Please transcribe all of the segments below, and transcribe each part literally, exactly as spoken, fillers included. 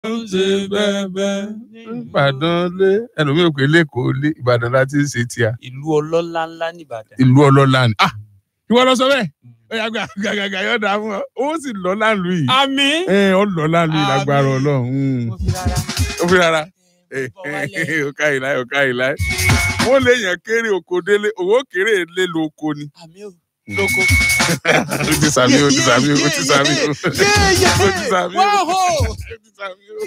ṣe bẹ́ẹ̀ Ìbàdàn lé ẹlòmíì ò pé lẹ́kọ̀ọ́ lé Ìbàdàn láti ń ṣe tíya. Ìlú ọlọ́lá ńlá ní Ìbàdàn. Ìlú ọlọ́lá ni. Ah! Ìwọ lọ sọ bẹ́ẹ̀. Ó yà gbà gàgàgà yóò dà fún ọ. Ó sì lọ láàlú yìí. Àmín. Ẹ ọ lọ láàlú yìí lágbára Ọlọ́run. Mo fi rárá. Ó fi rárá. Ó ká ìlà ó ká ìlà. Wọ́n lè yàn kéré oko délé. Owó kéré lé lóko ni. Àmín o. Lóko. Ó ti sàmì ó ti sàmì ó ti sàmì ó. Ó ti sàmì ó. Ó ti sàmì ó.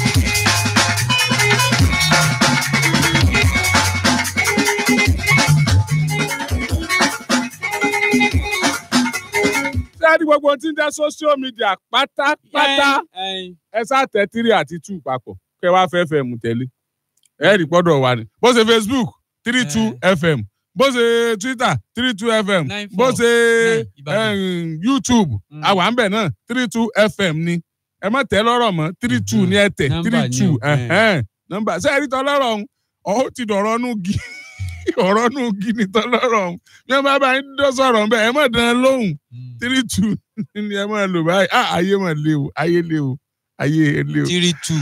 Dáàdi gbogbo tí ń dá social media pátápátá ẹ sá tẹ three àti two papọ̀ kẹ wá fẹ́ fẹ́ mú tẹ́lẹ̀ ẹ rí gbọ́dọ̀ wà ní bó ṣe Facebook three two F M bó ṣe Twitter three two F M bó ṣe YouTube àwa ń bẹ̀ náà three two F M ni ẹ má tẹ̀ lọ́rọ̀ mọ́ three two ni ẹ tẹ̀ three two nọ́mbà ṣé ẹ rí tọ́ lọ́rọ̀ ọ̀hún ọ̀hún ti dọ̀rọ̀ nù gí ọ̀rọ̀ nù gí ni tọ́ lọ́rọ̀ ọ̀hún bí wọ́n bá bá ń dọ́ sọ̀rọ̀ ń bẹ̀ ẹ má dán lóhùn three two ni ẹ máa lò báyìí ah ayé mà le o ayé le o ayé le o. three two.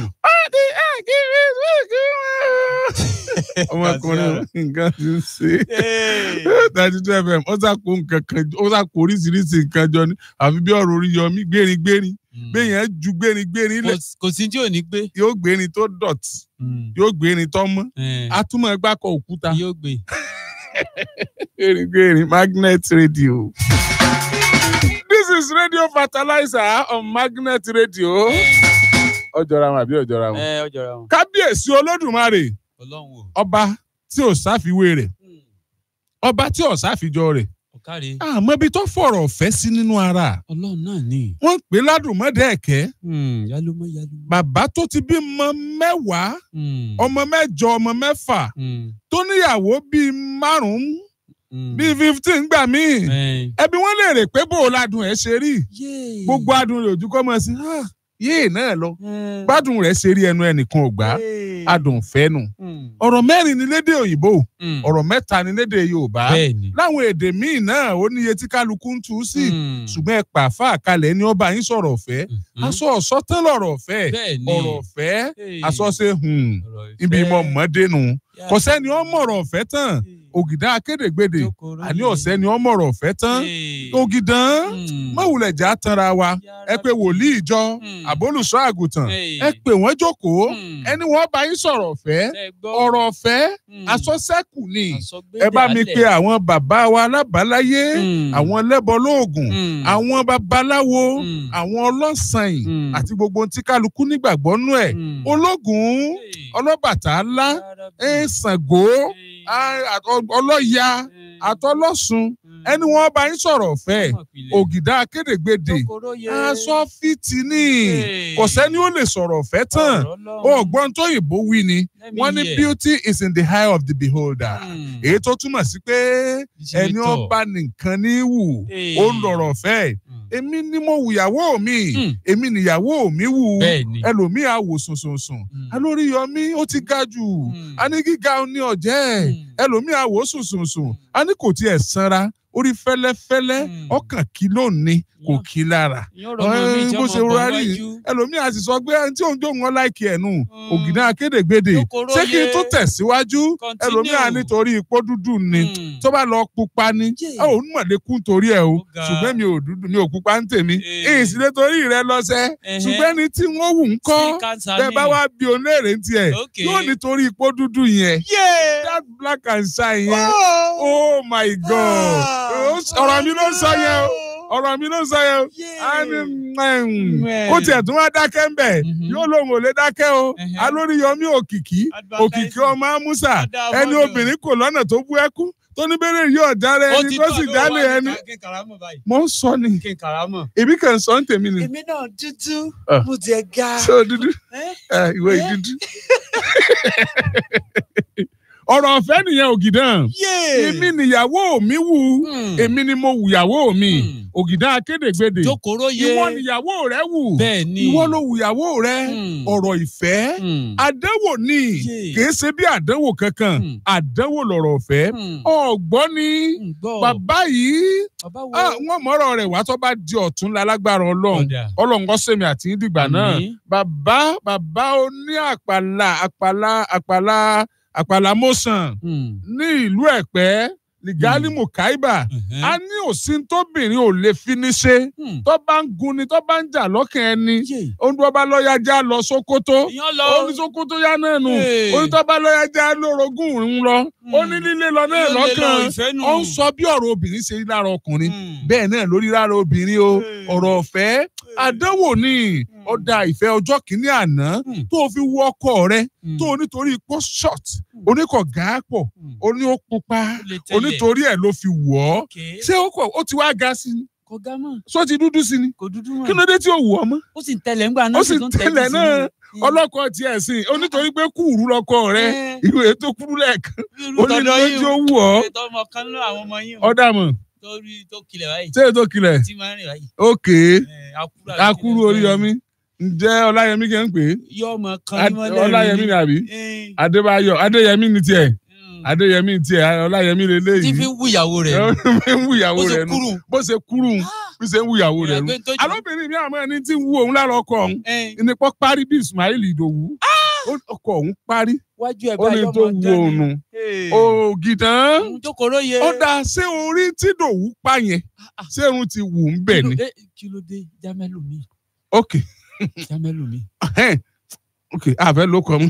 ọmọkùnrin nǹkan ti ń ṣe thirty two F M ó sàkó nǹkan kan ó sàkó oríṣiríṣi nǹkan jọ ní àfi bí ọ̀rọ̀ orí yọmí gbérin gbérin gbéyàn ju gbérin gbérin lẹ. kò sí tí ò ní gbé. yóò gbérin tó dọ̀tí yóò gbérin tó mọ́ atúmọ̀ gbákọ̀ òkúta. yóò gbé. gbérin gbérin Magnet Radio. This is Radio Fertilizer on Magnet Radio. Ọjọ́ra wọn àbí ọjọ́ra wọn? Ẹ ọjọ́ra wọn. Kábíyèsí Olódùmarè. Ọlọ́run o. Ọba tí ò sáfiwé rẹ̀. Ọba tí ò sáfijọ́ rẹ̀. Ọ̀kárí. Àmọ́ ibi tó fọ̀rọ̀ ọ̀fẹ́ sí nínú ara. Ọlọ́run náà ni. Wọ́n ń pè ládùnmọ́dẹ́ẹ̀kẹ́. Yálómọ́ yálómọ́. Bàbá tó ti bí ọmọ mẹ́wàá, ọmọ mẹ́jọ, ọmọ mẹ́fà, tó níyàwó bíi márùn-ún. Bíi fifteen gbà mí. Ẹbí wọn lè rè pé bò ó ládùn ẹ̀ ṣe rí. Gbogbo adùn rẹ̀ ojú kọ́ mọ́ sí. Yéè náà lọ. Bádùn rẹ̀ ṣe rí ẹnu ẹnìkan ò gbà. Adùn fẹ́nu. Ọ̀rọ̀ mẹ́rin ni lédè òyìnbó. Ọ̀rọ̀ mẹ́ta ni lédè Yorùbá. Láwọn èdè míì náà ó níye tí kálukú ń tú sí. Ṣùgbọ́n ẹ pa àfáà kalẹ̀ ní ọba yín sọ̀rọ̀ ọ̀fẹ́. Aṣọ ọ̀ṣọ́ tán lọ̀rọ̀ ọ̀fẹ́. Ọ̀rọ̀ ọ̀fẹ́. Aṣọ ṣe hùn. Ibi ìmọ̀ mọ́dénu. Kò sẹ́ni ó mọ̀rọ̀ ọ̀fẹ́ tán. Ògìdá akédègbèdè àní ọ̀sẹ́ ni ọmọ ọ̀rọ̀ ọ̀fẹ́ tán ògìdán mọ̀wùlẹ̀jà tanra wa ẹ pé wòlíì ìjọ àbólùṣọ́ àgùntàn ẹ pé wọ́n jókòó ẹni wọ́n bá yín sọ̀rọ̀ ọ̀fẹ́ ọ̀rọ̀ ọ̀fẹ́ asọ́sẹ́kù ni ẹ bá mi pe àwọn bàbá wa alábàáláyé àwọn lẹ́bọ lóògùn àwọn babaláwo àwọn ọlọ́sàn àti gbogbo tí kálukú nígbàgbọ́ nú ẹ̀ ológun ọlọ́bàtálá ẹ̀ Ṣàngó ọlọ́ya àtọlọ́sùn ẹni wọ́n bá yín sọ̀rọ̀ ọ̀fẹ́ ògìdá akédègbèdè aṣọ fìtì ní kò sẹ́ni ó lè sọ̀rọ̀ ọ̀fẹ́ tán ọgbọ́n tó yìnbó wí ni wọ́n ní beauty is in the eye of the beholder èyí tó túmọ̀ sí pé ẹni ó bá nìkan ní wù ó ń lọ̀rọ̀ ọ̀fẹ́ èmi ni mo wùyàwó mi èmi nìyàwó mi wù ẹlòmíì àwò sùnsùnsùn alórí yọmí ó ti ga jù a ní gíga ní ọ̀jẹ́ ẹlòmíì àwò sùnsùnsùn a ní kò tiẹ̀ sanra orí fẹ́lẹ́fẹ́lẹ́ ọkàn kí lónìí kò kí lára bó ṣe rọra rí ẹlòmíì a sì sọ pé ẹni tí òun jó wọn láìkí ẹnu ògìdá akédègbèdè ṣé kí n tó tẹ̀síwájú ẹlòmíì a nítorí ipò dúdú ni tó bá lọ pupa ni ẹ ò ní mọ̀lẹ́kùn torí ẹ o ṣùgbọ́n mi ò dúdú mi ò pupa ń tèmi ìsìlẹ̀ torí rẹ lọ́sẹ̀ ṣùgbọ́n ẹni tí wọ́n wù ń kọ́ bẹ́ẹ̀ bá wá bí onéèrè ń tiẹ̀ yóò nítorí ipò dúdú yẹn that black and shine yẹn oh my God ọ̀rọ̀ mi ló sọ yẹn o ọ̀rọ̀ mi ló sọ yẹn o ó tiẹ̀ tún wá dákẹ́ ń bẹ̀ yóò lóun ò lè dákẹ́ o alóríyọmí òkìkí òkìkí ọmọ amúsà ẹni obìnrin kò lọ́nà tó bú ẹkún tó ní bẹ́rẹ̀ yóò dára ẹni tó sì dálé ẹni mo ń sọ ni èmi kàn sọ ń tèmi ni. èmi náà dúdú mo jẹ ga. ṣé o dúdú ìwé dúdú ọ̀rọ̀ ọ̀fẹ́ nìyẹn Ògìdán. èmi nìyàwó mi wù èmi ni mo wù ìyàwó mi Ògìdán Akédègbèdè. Jókòrò yé. ìwọ nìyàwó rẹ wù. bẹ́ẹ̀ni. ìwọ ló wù ìyàwó rẹ. ọ̀rọ̀ ìfẹ́. àdánwò ni kìí ṣe bí àdánwò kankan àdánwò lọ̀rọ̀ ọ̀fẹ́. ọ̀gbọ́n ni bàbá yìí wọ́n mọ̀rọ̀ rẹ̀ wá tó bá di ọ̀tún lálágbára Ọlọ́run Ọlọ́run kó sẹ́mi àti ìdìgbà náà. bàbá bàbá oní àpàlà àpàlà àpàlà àpàlà mọ́sàn ní ìlú Ẹ̀pẹ́ Lìgálí Mùkáíbà a ní òsín tóbìnrin ò lè fi ní ṣe tó bá ń gun ni tó bá ń jà lọ́kàn ẹni ohun tó bá lọ́ọ́yà já lọ Sókótó ó ní Sókótó yá náà nù ohun tó bá lọ́ọ́yà já lórogún ń lọ ó ní líle lọ náà lọ́kàn ó ń sọ bí ọ̀rọ̀ obìnrin ṣe rí lára ọkùnrin bẹ́ẹ̀ náà lórí lára obìnrin o ọ̀rọ̀ ọ̀fẹ́ àdánwò ni ọ̀dà ìfẹ́ ọjọ́ kìíní àná tó fi wọ ọkọ rẹ tó nítorí ipò short oníkọ̀gá pọ̀ oní ó pupa onítorí ẹ̀ ló fi wọ̀ ọ́ ṣé ó ti wá ga sí ni kò ga mọ́ ṣó ti dúdú sí ni kò dúdú mọ́ kí ló dé tí ó wù ọ́ mọ́ ó sì ń tẹ̀lé ńgbà náà ó sì ń tẹ̀lé náà ọlọ́kọ tiẹ̀ sìn onítorí pé kúrú lọ́kọ rẹ ìwé tó kúrú lẹ́ẹ̀kan onítorí tí ó wù ọ́ ọ̀dà mọ̀ torí tó kilẹ̀ báyìí. ṣé tó kilẹ̀. tí máa ń rìn báyìí. ok akúrú Oríyọmí ǹjẹ́ Ọláyẹmí kẹ́ ń pè é. yọ ọmọ kan ní mọ́lẹ̀ rí. Ọláyẹmí ni àbí. Adébáyọ̀ Adéyẹmí ni tiẹ̀. Adéyẹmí ni tiẹ̀ Ọláyẹmí lélẹ́yìí. tí fi ń wú ìyàwó rẹ̀ nù. fi ń wú ìyàwó rẹ̀ nù. bó ṣe kúrú bí ṣe ń wú ìyàwó rẹ̀ nù. alóbìnrin mi àmọ́ ẹni tí ń wú òun lára ọkọ òun. ìnípọ̀ parí bí Ismail Ìdòwú. ọkọ òun parí. wájú ẹ̀ bá yọ ọmọ dání. Ògìdán. Jókòrò yé. ó dáa ṣé orí tí Dòwú pa yẹn ṣé irun ti wù ń bẹ̀ ni. kí ló dé jámẹ́lù mi. ok. jámẹ́lù mi. ok àfẹ́ ló kọ́ mu.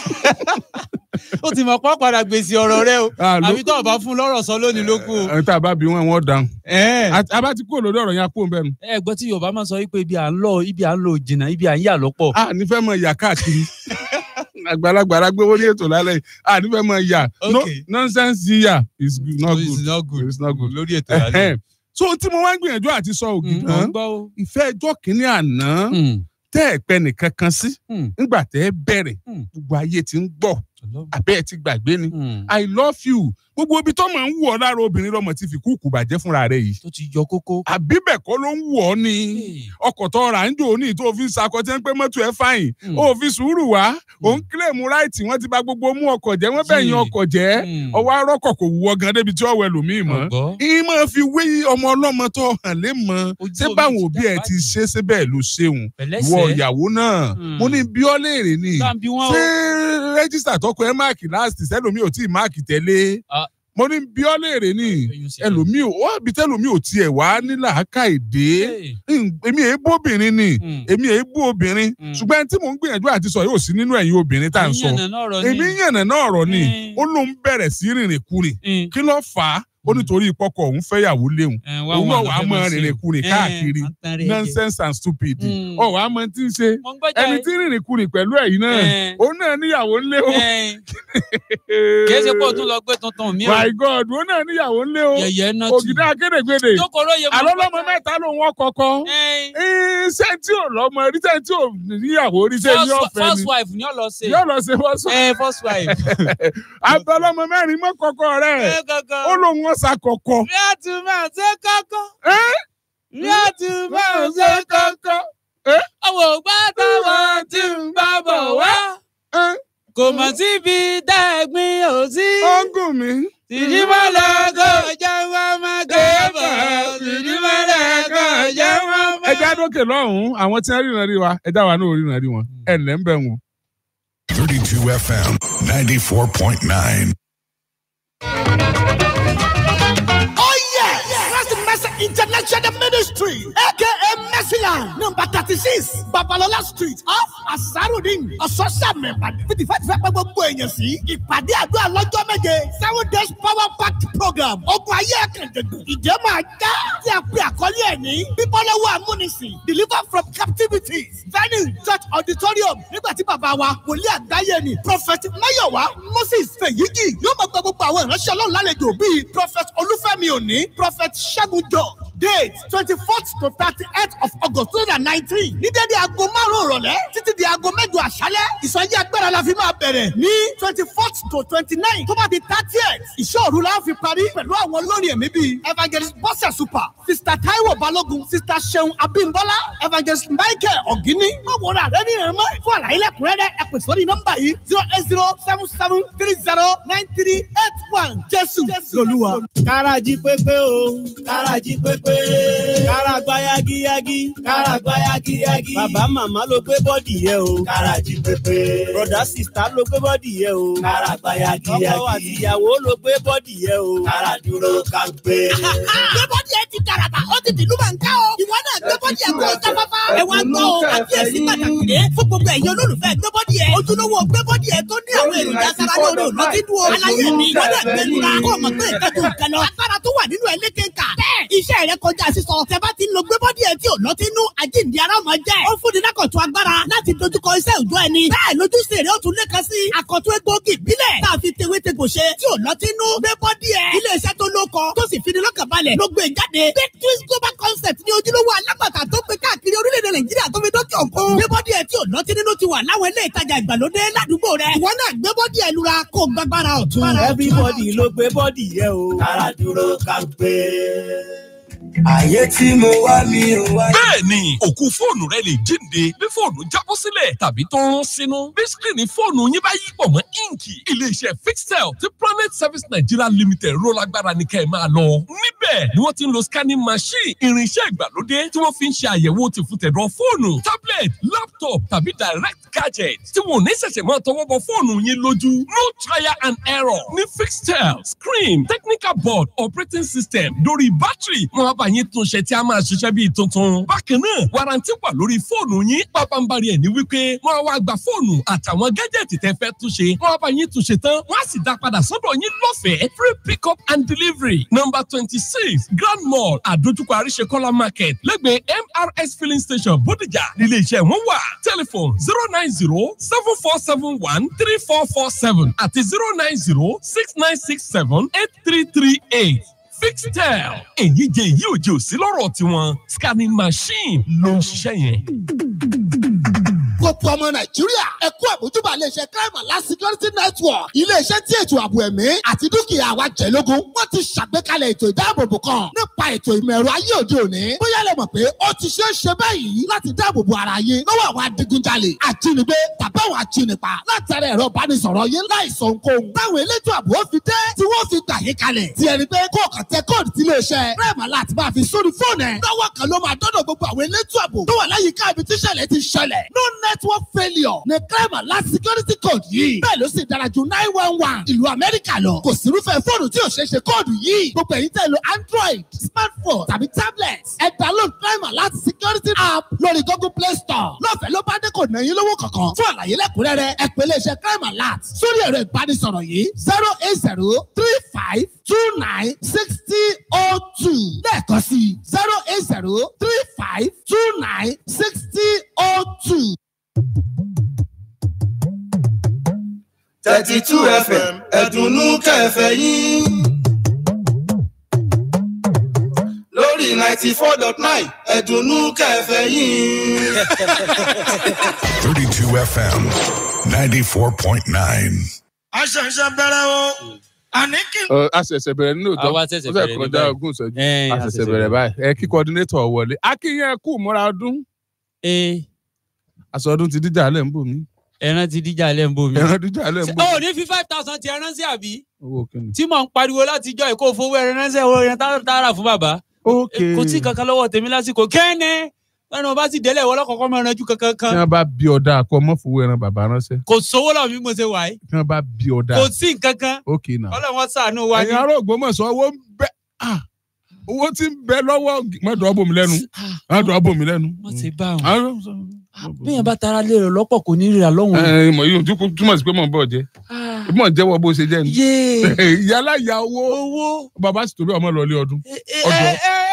ó ti mọ̀ pọ́ padà gbèsè ọ̀rọ̀ rẹ o àbí tó o bá fún lọ́rọ̀ sọ lónìí ló kù o. ẹ̀ tá a bá bí wọn wọn dáhùn. a bá ti kúrò lórí ọ̀rọ̀ yẹn kó ń bẹ̀rù. ẹ gbọ́ tí Yorùbá máa sọ wípé ibi à ń lọ ibi à ń lọ jìnnà ibi à ń yà lọ́pọ̀. a nífẹ̀ẹ́ mọ ìyà káàkiri àgbàlagbà gbé wọlé ètò lálẹ́ a nífẹ̀ẹ́ mọ ìyà nonsense yíyà is not good it's not good lórí ètò lálẹ́. so tí mo wá ń gbìyànjú àti sọ Ògìdán ìfẹ́ ẹjọ́ kìíní àná tẹ́ ẹ̀ pẹ́ nìkan kan sí nígbà tẹ́ ẹ bẹ̀rẹ̀ gbogbo ayé ti ń gbọ́ àbẹ́ ẹ ti gbàgbé ni I love you gbogbo ibi tó máa ń wù ọ́ lára obìnrin lọ́mọ ti fi kúùkù bàjẹ́ fúnra rẹ̀ yìí. tó ti yọ kókó. àbí bẹ́ẹ̀ kọ́ ló ń wù ọ́ ni ọkọ̀ tó ra ń jò ní tó fi ń sakọ tí wọ́n pé mọ́tò ẹ̀ fáyìn ó fi sùúrù wá òun kílèmù ráìtì wọ́n ti bà gbogbo mú ọkọ̀ jẹ́ wọ́n bẹ̀yìn ọkọ̀ jẹ́ ọwọ́ arọ́kọ̀ kò wù ọ́ gan débi tí ọ̀wẹ́ lòmíì mọ́. ìyín máa fi wé ọmọ ọlọ́mọ tó hàn lé mọ́ ṣé báwọn òbí ẹ̀ ti ṣe ṣé bẹ́ẹ̀ ló ṣeun wọ ìyàwó náà mo ní bí ọ́ léèrè ni ṣé rẹ́jísítà tọkọ ẹ máàkì láàsì sẹ́lòmíì ò tí ì máàkì tẹ́lẹ̀ mo ní bí ọ́ léèrè ni ẹlòmíì ò wá bí tẹ́lòmíì ò tiẹ̀ wá ní làákàìdé èmi èé bó obìnrin ni èmi èé bó obìnrin ṣùgbọ́n tí mò ń gbìyànjú àti sọ yóò sí nínú ẹ̀yin obìnrin tá à ń sọ èmi yànnà náà ọ̀rọ̀ ni ó lóun bẹ̀rẹ̀ sí rìnrìn kùnrin kí ló fà á ó nítorí ìpọkọ òun fẹ́yàwó léwu òun náà wàá mọ rìnrìn kùnrin káàkiri nonsense and stupid ọ wàá mọ tí ń ṣe ẹni tí rìnrìn kùnrin pẹ̀lú ẹ̀yin náà òun náà níyàwó ńlé o. kì í ṣe pé o tún lọ gbé tuntun mi o. my God òun náà níyàwó ńlé o Ògìdán Akédègbèdè àlọ́lọ́mọ mẹ́ta ló wọ́n kọ́kọ́ iṣẹ́ tí ò lọ́mọ rí iṣẹ́ tí ò níyàwó rí iṣẹ́ ní ọ̀fẹ́ ni first wife ni yóò lọ ṣe yóò lọ ṣe first wife. àtọ́lọ́mọ mẹ́rin mọ́ kọ́kọ́ rẹ̀ ó lóun wọ́n sa kọ̀kọ́. Rí àtúmọ̀ ṣe kọ́kọ́. Rí àtúmọ̀ ṣe kọ́kọ́. Ọwọ́ gbọ́dọ̀ wọ́n ti ń bá bọ̀ wá. Kò mọ̀ síbi dẹ́gbin ò sí. Ó ń gùn mí. Tìdí mọ́lẹ̀ kò jẹ́ wọ́n máa gbé bọ̀. Tìdí mọ́lẹ̀ kò jẹ́ wọ́n máa. Ẹ já dókè lọ́hùn-ún àwọn tí wọ́n ríran rí wa ẹ dá wa náà ríran rí wọn ẹ ǹlẹ́ ń bẹ̀ wọn. thirty-two F M ninety-four point nine. International Ministry, aka Mercyland, number thirty-six, Babalola Street, off Asarudin, Ososame, fifty-five fẹ́ pẹ́ gbogbo èèyàn sí. Ìpàdé àdúrà lọ́jọ́ méje, seven days power packed program. Ogun ayé ẹ̀kẹ́dẹ̀gbẹ̀. Ìjẹ́ máa já tí a pè àkọlé ẹ̀ ní bíbọ́lọ́wọ́ amúnisìn, deliver from captivity. Venue church auditorium nígbà tí bàbá wa wòlíì àgbáyé ni Prophet Mayowa Moses Fèyíjì yóò máa gba gbogbo àwọn ìránṣẹ́ Ọlọ́run lálejò bíi Prophet Olúfẹ́mi Òní, Prophet Ṣẹ́gun Jọ. Date twenty-fourth to thirty-eighth of August two thousand nineteen. Ní dédé aago márùn-ún ìrọ̀lẹ́ títí di aago mẹ́jọ àṣálẹ́. Ìsọjí agbára agbára la fi máa bẹ̀rẹ̀ ní twenty fourth to twenty nine tó bá di thirtieth ìṣòro la fi parí pẹ̀lú àwọn olórin ẹ̀mí bíi evangelist bọ́sẹ̀ super sister taiwo balógun sister seun abimbola evangelist michael ọ̀gíní mọ̀wòrán rẹ ní ìrìnmọ́ fún àlàyé lẹ́kùnrẹ́rẹ́ ẹ pè sórí nọ́mbà yìí zero eight zero seven seven three zero nine three eight one jésù lolúwa. Kárájí pépé o, kárájí pépé. Kára gba yagiyagi, kára gba yagiyagi. Bàbá màmá ló gbé bọ́dì yẹ o. Kárájí pépé. Bọ̀dá sìstá ló gbé bọ́dì yẹ o. Kára gba yagiyagi. Ọkọ àti ìyàwó ló gbé bọ́dì yẹ o. Kára dúró ká gbé. Gbé bọ́dì ẹ ti dàràbà, ó ti dìlú máa ń ká o. Ìwọ náà gbé bọ́dì ẹ kó o jáfáfá. Ẹ wá gbọ́ o, àkíyèsí pàtàkì dé. Fún gbogbo ẹ̀yin olólùfẹ́ gbé bọ́dì ẹ. Ojúlówó gbé bọ́dì ẹ tó ní àwọn èròjà sára lórí òlọ́tínú o. Aláyé mi gbọ́dọ̀ gbé lura. Kó o mọ̀ pé ìtẹ́jú nǹkan lọ. Agbára tó wà nínú ẹlẹ́kẹ̀ẹ́kà. Bẹ́ẹ̀ iṣẹ́ rẹ kọjá sísọ. Tẹ́bá ti ń lo gbé bọ́dì ẹ tí ò lọ́tínú. Àjíǹde ara ọmọ jẹ́. Ó fún ni lákọ̀tún agbára láti dojúkọ iṣẹ́ òjò ẹni. Bẹ́ẹ̀ lójúṣe rẹ̀ ó tún lékan sí. Àkọ́tún egbòogi ìbílẹ̀. Tá a fi tewétegbò ṣe tí ò lọ́tínú. Gbé bọ́dì ẹ. Ilé iṣẹ́ tó lóko tó sì fi ni lọ́kàn balẹ̀ ló gbé jáde. Big Twist Global Concept ní ojúlówó alágbàtà tó gbé káàkiri orílẹ̀-èdè Nàìjíríà tó fi dókè òkun. Gbé bọ́dì ẹ tí ò lọ́tínú ti wà láwọn ilé ìtajà ìgbàlódé ládùúgbò rẹ̀. Ìwọ náà gbé bọ́dì ẹ lura kó gbàgbára ọ̀tún. Everybody ló gbé bọ́dì yẹ o. Kára dúró ká gbé. Ayé tí mo wá mi ò wá. Bẹ́ẹ̀ni, òkú fóònù rẹ lè jíǹde bí fóònù jábọ́ sílẹ̀ tàbí tó ń rán sínú. Bí skírínì fóònù yín bá yí pọ̀ mọ́ íǹkì, ilé-iṣẹ́ Fixtel tí Planet Service Nigeria Limited ró lágbára ní kẹ́ ẹ̀ máa lọ. Níbẹ̀ ni wọ́n ti ń lo scanning machine, irinṣẹ́ ìgbàlódé tí wọ́n fi ń ṣe àyẹ̀wò tìfutẹ̀dọ̀ fóònù, tablet, laptop tàbí direct gadget tí wọn ò ní ṣẹ̀ṣẹ̀ máa tọwọ́ bọ fóònù yín lójú. No trial and error ní Fixtel, screen, technical board, operating system, lórí bátìrì, wọn á bá yín tún ṣe tí a máa ṣiṣẹ́ bíi tuntun. Bákan náà, warranty wà lórí fóònù yín. Pápánbarì ẹ̀ ní wípé wọ́n á wá gba fóònù àtàwọn gẹ́jẹ̀tì tẹ́ fẹ́ túnṣe. Wọ́n á bá yín túnṣe tán. Wọ́n á sì dá padà sọ́dọ̀ yín lọ́fẹ̀ẹ́. Free pick up and delivery. Number twenty-six Grand Mall Àdójúkọ Àríṣekọ́lá Market lẹ́gbẹ̀ẹ́ M R S filling station Bódìjà nílé iṣẹ́ wọn wà. Telephone zero nine zero seven four seven one three four four seven àti zero nine zero six nine six seven eight three three eight. Fixtel, èyí jẹ́ èyí ò jẹ́ òsí lọ́rọ̀ tiwọn. Scanning machine ló ń ṣiṣẹ́ yẹn. Gbogbo ọmọ Nàìjíríà ẹ kú àbójúbà iléeṣẹ́ Crime Alert Security Network. Iléeṣẹ́ tí ètò ààbò ẹ̀mí àti dúkìá wa jẹ́ lógún. Wọ́n ti ṣàgbékalẹ̀ ètò ìdáàbòbò kan nípa ètò ìmọ̀ ẹ̀rọ ayé òde òní. Bóyá lè mọ̀ pé ó ti ṣe é ṣe báyìí láti dáàbòbò ara yín lọ́wọ́ àwọn adigunjalè, ajínigbé tàbí àwọn ajínipa látara ẹ̀rọ ìbánisọ̀rọ̀ yín láìsọ ohunkóhun. Táwọn elétò ààbò ó fi dé tí wọ́n fi gbà yín kalẹ̀. Tí ẹni pé kó kàn tẹ kóòdù tí iléeṣẹ́ Crime Alert máa fi sórí fóònù ẹ̀. Lọ́wọ́ kan ló máa dọ́dọ̀ gbogbo àwọn elétò ààbò tó wà láyìíká ibi tíṣẹ̀lẹ̀ ti ṣẹlẹ̀. No network failure ní Crime Alert Security Code yìí. Bẹ́ẹ̀ ló sì dára ju nine one one ìlú Amẹ́ríkà lọ. Kò sí irúfẹ́ fóònù tí ò ṣeé ṣe kóòdù yìí. Gbogbo èyí tẹ̀ lo Android, smartphone tàbí tablet. Ẹ download Crime Alert Security app lórí Google Play Store. Lọ́fẹ̀ẹ́ ló bá dé kò náà yín lówó kankan. Fún àlàyé lẹ́kùnrẹ́rẹ́ ẹ pè iléeṣẹ́ Crime Alert sórí ẹ̀rọ ìbánisọ̀rọ̀ yìí zero eight zero three five two nine sixty oh two. Lẹ́ẹ̀kan sí zero eight zero three five two nine sixty oh two. thirty-two F M ẹ̀dùnnú kẹfẹ́ yín lórí ninety-four dot nine ẹ̀dùnnú kẹfẹ́ yín. thirty-two F M ninety-four point nine. a ṣẹ̀ṣẹ̀ bẹ̀rẹ̀ o. àní kí. a ṣẹ̀ṣẹ̀ bẹ̀rẹ̀ nínú ìtọ́ àwa ṣẹ̀ṣẹ̀ bẹ̀rẹ̀ ní báyìí. kọjá ogún ìṣẹ́jú a ṣẹ̀ṣẹ̀ bẹ̀rẹ̀ báyìí. ẹ kí coordinator wọlé akínyẹn kú múra ọdún. aṣọ ọdún ti díjà lẹ́ ń bò mí. ẹran ti díjà lẹ́ ń bò mí. ẹran díjà lẹ́ ń bò mí. ó ní fi five thousand ti ẹran sí àbí. owó kìíní. tí mò ń pariwo láti jọ ìkó fowó ẹran ránṣẹ́ owó ẹran tààrà fún bàbá. ok kò tí kankan lọ́wọ́ tèmi lásìkò kẹ́ẹ̀nẹ́ lọ́nà bá sì délẹ̀ wọ́n lọ́kọ̀ọ́kọ́ máa ranjú kankan kan. tí wọ́n bá bí ọ̀dà àkọ́ mọ́ fowó ẹran bàbá ránṣẹ́. kò sówó lọ́wọ́ bí mo ṣe wà yìí. tí wọ́n bá bí ọ̀dà. kò sí nǹkan kan. ok náà. ọlọ́wọ́n ṣàánú wa ni. ẹ̀yin ará Ògbómọ̀ṣọ́ owó ń bẹ owó tí ń bẹ lọ́wọ́ mọ́dọ̀ ọ̀bùn mi lẹ́nu mọ́dọ̀ ọ̀bùn mi lẹ́nu. wọ́n ti bá wọn. bí yẹn bá tara lé rẹ̀ lọ́pọ̀ kò ní rírà lọ́wọ́. ẹ mọ̀ yìí túmọ̀ sí pé mọ̀ ń bọ̀ jẹ́ mọ̀ ń jẹ́wọ́ bó ṣe jẹ́ ni. yálà ya owó owó bàbá sì tóbi ọmọ lọ́ọ́lé ọdún ọjọ́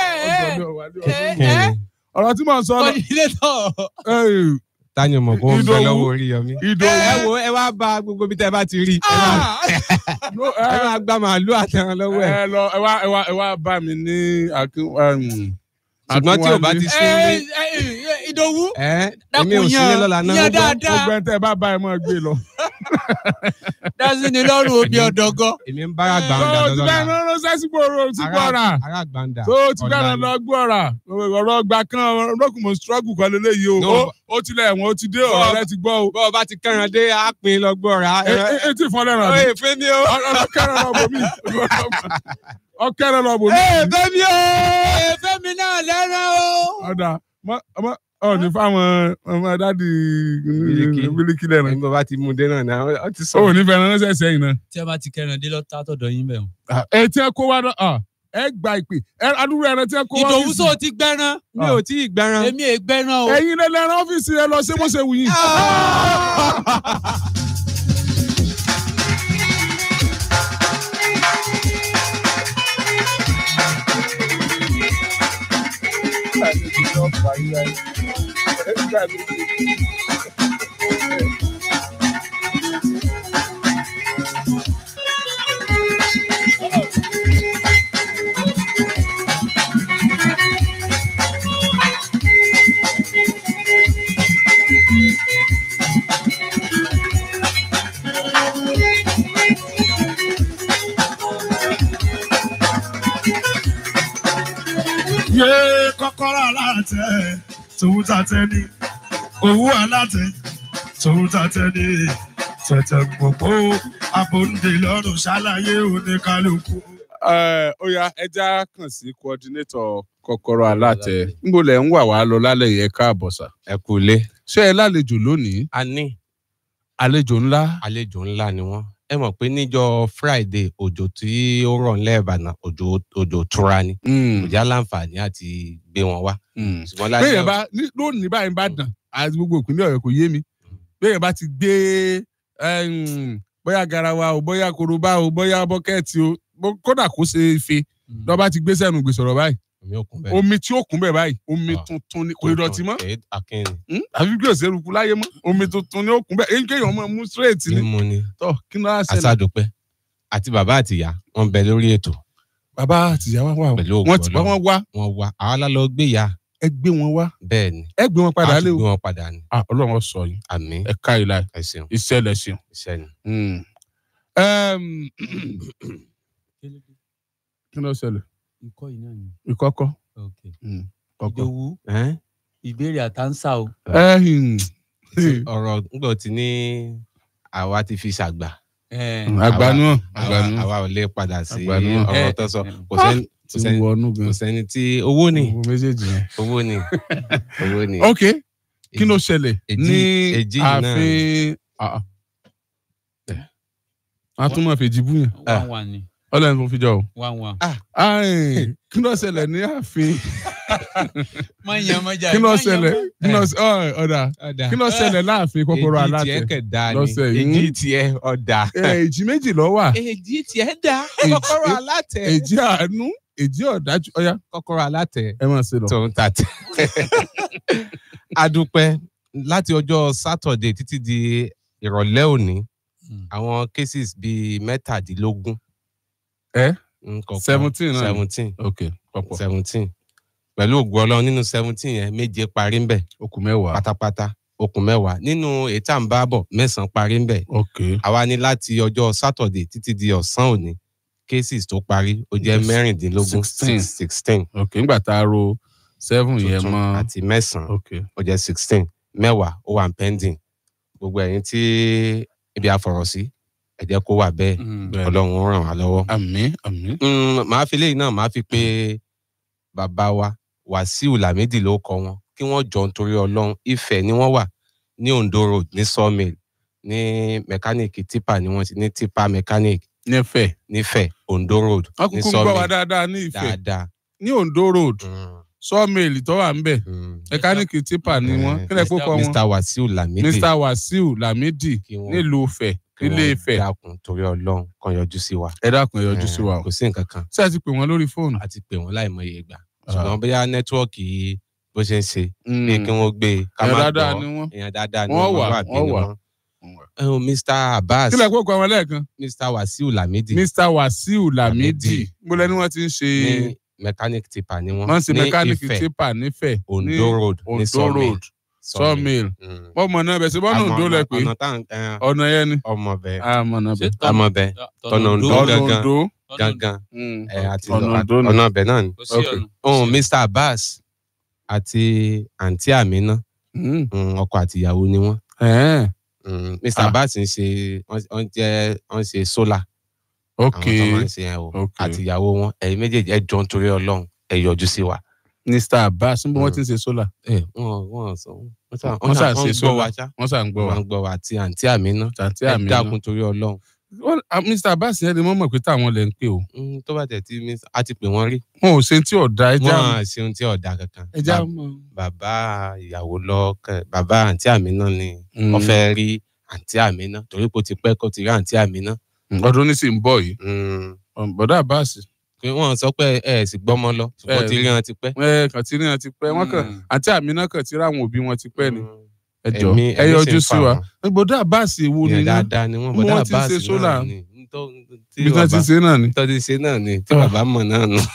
ọ̀rọ̀ tí mò ń sọ náà. Táyọ̀ mọ̀ kó ń bẹ lọ́wọ́ orí yọmí. Ìdòwú. Ẹ wo ẹ wá bá gbogbo bí tẹ bá ti rí. Ẹ máa gbá màálù àtẹran lọ́wọ́ ẹ̀. Ẹ lọ ẹ wá ẹ wá ẹ wá bá mi ní akin. Ṣùgbọ́n tí o bá ti sún ní. Ìdòwú. Ẹ èmi ò sí ní lọ́la náà. Yẹn dáadáa. Gbogbo ẹ̀ tẹ́ ẹ bá bá ẹ mọ́ gbé lọ. dásí ni lọ́rùn omi ọ̀dọ́gọ́. èmi ń bára gbàǹdà tó ti bẹ́ẹ̀ lọ ránṣẹ́ sí gbòòrò tí gbọ́ra ara gbàǹdà tó ti bẹ́ẹ̀ lọ gbọ́ra ọ̀rọ̀ ọgbà kan lókùnmọ̀ struggle kan lélẹ́yìí o ó tilẹ̀ ẹ̀wọ̀n ó ti dé ọ̀rọ̀ rẹ ti gbọ́ o. bọ́ọ̀ bá ti kẹ́ran dé á pin lọ gbọ́ra. etí ìfọ́nlẹ́ràn mi. èèfé ni o. ọkẹ́rẹ́ lọ bò mí. ọkẹ́rẹ́ lọ bò mí. èèfé mi o. èèfé mi náà lẹ́ràn o. ọ̀dà ọ ní fáwọn ọmọ dádì bíríkì lẹ́nu. ẹni bọ́ bá ti mú dé náà náà ó ti sọ. ó ní fẹ́ràn ránṣẹ́ sẹ́yìn náà. tí ẹ bá ti kẹrin dé lọ́tà tọ̀dọ̀ yín bẹ̀ wọ́n. ẹ tí ẹ kó wá náà ẹ gba ìpè ẹ adúrú ẹran tí ẹ kó wá. Ìdòwú sọ ti gbẹran. mi ò tí ì gbẹran. èmi è gbẹran o. ẹ̀yin lẹ lẹ́ran ọ́fíìsì ẹ lọ ṣé bó ṣe wù yín. Yé kọ́kọ́rọ́ aláàtẹ tòun tàtẹ ní owó aláàtẹ tòun tàtẹ ní tẹ̀tẹ̀ gbogbo abòǹde lọ́rùn ṣàlàyé oníkálukú. Ó yá ẹja kàn sí coordinator kọ́kọ́rọ́ alátẹ níbo lẹ ń wà wá lọ lálẹ́ yẹn káàbọ̀ sà. ẹ kú lé. ṣé ẹ lálejò lónìí. a ní. àlejò ńlá. àlejò ńlá ni wọ́n. ẹ mọ̀ pé níjọ́ Friday òjò tí ó rọ̀ nílẹ̀ Ìbàdàn òjò òjò tura ni. kò já láǹfààní àti gbé wọn wá. ṣùgbọ́n láyé bẹ́ẹ̀ bá lónìí báyìí bá dàn àti gbogbo ìpínlẹ̀ Ọ̀yọ́ kò yé mi bẹ́ẹ̀ bá ti gbé bóyá garawa o bóyá korobá o bóyá bọ́kẹ́ẹ̀tì o kódà kó ṣe ife lọ́ba ti gbé sẹ́nu gbèsè ọ̀rọ̀ báyìí omi tí ó kún bẹ́ẹ̀ báyìí omi tuntun ni kò ìdọ̀tí mọ́ àfi bí òṣèlú láyé mọ́ omi tuntun ni ó kún bẹ́ẹ̀ èyí kéèyàn mọ́ mú straight ni tọ́ kí ló á ṣẹlẹ̀. Aṣàdùpẹ́ àti bàbá àtìyá wọn bẹ lórí ètò. bàbá àtìyá wá wà wọ́n ti bá wọn wá. wọ́n wá àwọn lálọ́ gbé ya. ẹ gbé wọn wá. bẹ́ẹ̀ ni ẹ gbé wọn padà lé o. a ti gbé wọn padà ni. ah Ọlọ́run sọ yín. àmín. ẹ ká ìlà ẹ ṣeun. iṣẹ́ lẹ ṣeun. iṣẹ́ ni. kí ló ṣẹlẹ̀. ikọ́ yìí náà ni. ikọ́ kọ́. Ìdòwú ìbéèrè àtàǹsà o. ọ̀rọ̀ ńgbọ̀ tí ní àwa ti fi ṣàgbà. àgbànú àwa ò lè padà sí ọ̀rọ̀ tó sọ kò sẹ́ni tí owó ni owó ni owó ni. ok kí ló ṣẹlẹ̀ ní ààfin àtúmọ̀ fèjì búyàn ọlọ́run fún fíjọ́ o. kí ló ṣẹlẹ̀ ní ààfin kí ló ṣẹlẹ̀ ọ̀dà kí ló ṣẹlẹ̀ láàfin kọ́kọ́rọ́ alátẹ lọ́sẹ̀ yìí. èjì tiẹ̀ ọ̀dà. èjì méjì ló wà. èjì tiẹ̀ dá kọ́kọ́rọ́ alátẹ. èjì àánú èjì ọ̀dájú ọ̀yá. kọ́kọ́rọ́ alátẹ. ẹ máa ṣe lọ. tó ń tàtẹ. adúpẹ́ láti ọjọ́ Saturday títí di ìrọ̀lẹ́ òní àwọn cases bíi mẹ́tàdínlógún. ẹ seventeen náà seventeen ok pọ̀pọ̀ seventeen pẹ̀lú ògùn Ọlọ́run nínú seventeen yẹn méje parí ńbẹ̀. okùn mẹ́wàá pátápátá okùn mẹ́wàá nínú ètò à ń bá bọ̀ mẹ́sàn-án parí ńbẹ̀. ok àwa ní láti ọjọ́ Saturday títí di ọ̀sán òní cases tó parí ó jẹ́ mẹ́rìndínlógún sixteen. ok nígbà tá a ro seven yẹn mọ́ àti mẹ́sàn-án ok ó jẹ́ sixteen mẹ́wàá ó wà pending gbogbo ẹ̀yin tí ibi àfọ̀rọ̀ sí ẹ jẹ́ kó wà bẹ́ẹ̀ Ọlọ́run ó ràn wá lọ́wọ́. àmín àmín. màá fi léyìn náà màá fi pé bàbá wa Wàsíù Lámídì ló kọ wọn kí wọ́n jọ nítorí Ọlọ́run Ifẹ̀ ni wọ́n wà ní Ondo road ní sawmill ní mẹkáníìkì tipa ni wọ́n ti ní tipa mechanic nífẹ̀ nífẹ̀ Ondo road ní sawmill. wọ́n kúkú gbọ́ wa dáadáa ní Ifẹ̀ dáadáa ní Ondo road sawmill tó wà ń bẹ̀ mẹkáníìkì tipa ni wọ́n kílẹ̀ kó kọ́ wọn. Mr Wàsíù Lámídì Mr Wàsíù Lámídì nílùú Ifẹ̀ nílé Ifẹ̀. ẹ dákun torí Ọlọ́run kan yọjú sí wa. ẹ dákun ẹ yọjú sí wa o. kò sí nǹkan kan. ṣé ẹ ti pè wọ́n lórí fóònù. a ti pè wọ́n láìmọye ìgbà. ṣùgbọ́n bóyá nẹ́tíwọ́ọ̀kì bó ṣe ń ṣe bí kí wọ́n gbé ká má gbọ́ èèyàn dáadáa ni wọ́n wà bí ni wọ́n. Mr Abbas. kílẹ̀ kó kọ́ wọn lẹ́ẹ̀kan. Mr Wàsíù Lámídì. Mr Wàsíù Lámídì. mo lẹ́ni wọ́n ti ń ṣe. ní mechanic tipa ni wọ́n. wọ́n ń ṣe mechanic tipa nífẹ̀. Ondo road ní sawmill sawmill ọmọ náà bẹ ṣe bọ́nà òǹdó lẹ pé ọ̀nà yẹn ni. ọmọ bẹ ọmọ náà bẹ. ọmọ bẹ tọ̀nà òǹdó gangan gangan àti ọ̀nà bẹ náà ni. ohun Mr Abbas àti àǹtí Àmínà ọkọ àti ìyàwó ni wọ́n. Mr Abbas ń ṣe wọ́n jẹ́ wọ́n ṣe solar. ok àwọn tó máa ń ṣe yẹn o àti ìyàwó wọn ẹ̀yin méjèèjì ẹ jọ nítorí Ọlọ́run ẹ yọjú sí wa. Mr Abbas ń bọ́ wọ́n ti ń ṣe solar. ẹ wọ́n wọ́n sọ wọ́n sà ń ṣe solar wọ́n sà ń gbọ́ wa. wọ́n gbọ́ wa àti àǹtí Àmínà àǹtí ẹ Àmínà dákun torí Ọlọ́run. Mr Abbas yẹn ni wọ́n mọ̀ pé táwọn lè ń pè o. tó bá tẹ̀ tí a ti pè wọ́n rí. wọn ò ṣe tí ọ̀dà ẹja. wọn ò ṣe ohun tí ọ̀dà kankan. ẹja bàbá ìyàwó lọ bàbá àǹtí Àmínà ni wọ́n fẹ́ rí àǹtí Àmínà torí kò ti pẹ́ kó ti rí àǹtí Àmínà. ọdún ní sì ń bọ̀ yìí. bọ̀dá Abbas. pé wọ́n sọ pé ẹ sì gbọ́mọ lọ ṣùgbọ́n ti rí wọn ti pẹ́. ẹ kàn ti rí wọn ti pẹ́ wọ́n kàn àǹtí Àmínà kàn ti rí àwọn òbí wọn ti pẹ́ ni. ẹ jọ ẹ yọjú sí wa. bọ̀dá Abbas wo ni dáadáa ni wọ́n bọ̀dá Abbas náà ni. bí wọ́n ti ṣe náà ni. tó ti ṣe náà ni tí bàbá mọ̀ náà nù.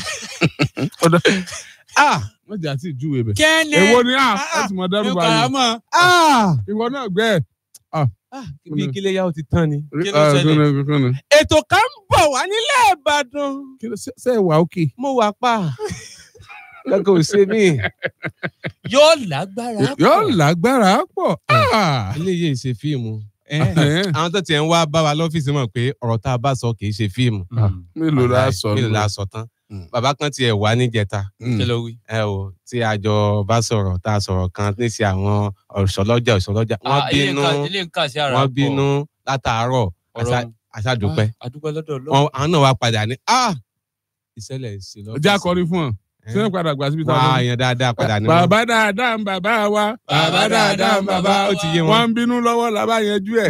ah wọ́n jà sí ìjúwe bẹ̀. kẹ́ni èwo ni ah ẹ ti mọ̀ dẹ́rù báyìí. ah ìwọ náà gbẹ́ ah bí kílé yá ó ti tán ni. kí ló ṣẹlẹ̀? ètò kan ń bọ̀ wá nílẹ̀ Ìbàdàn. ṣé ẹ wà ókè. mo wà pa kankan ò ṣe mí. yóò lágbára pọ̀. yóò lágbára pọ̀. eléyìí ṣe fíìmù. àwọn tó tiẹ̀ ń wá bá wa lọ́fíìsì mọ̀ pé ọ̀rọ̀ tá a bá sọ kì í ṣe fíìmù. mélòó la sọ mélòó la sọ tán. bàbá kan tiẹ̀ wá níjẹta. ẹ o tí a jọ bá sọ̀rọ̀ tá a sọ̀rọ̀ kan ní sí àwọn ọ̀ṣọ́lọ́jà ọ̀ṣọ́lọ́jà. wọ́n bínú wọ́n bínú látàárọ̀ aṣáàdúpẹ́. àwọn náà wá padà ní ìṣẹ̀lẹ̀ ìṣẹ̀lẹ̀. ọjà kọrin fún ọ ṣé ń padà gbà síbi táwọn. wá yan dáadáa padà ní. bàbá dáadáa ń bàbá wa. bàbá dáadáa ń bàbá wa. ó ti yé wọn. wọ́n ń bínú lọ́wọ́ làbá yanjú ẹ̀.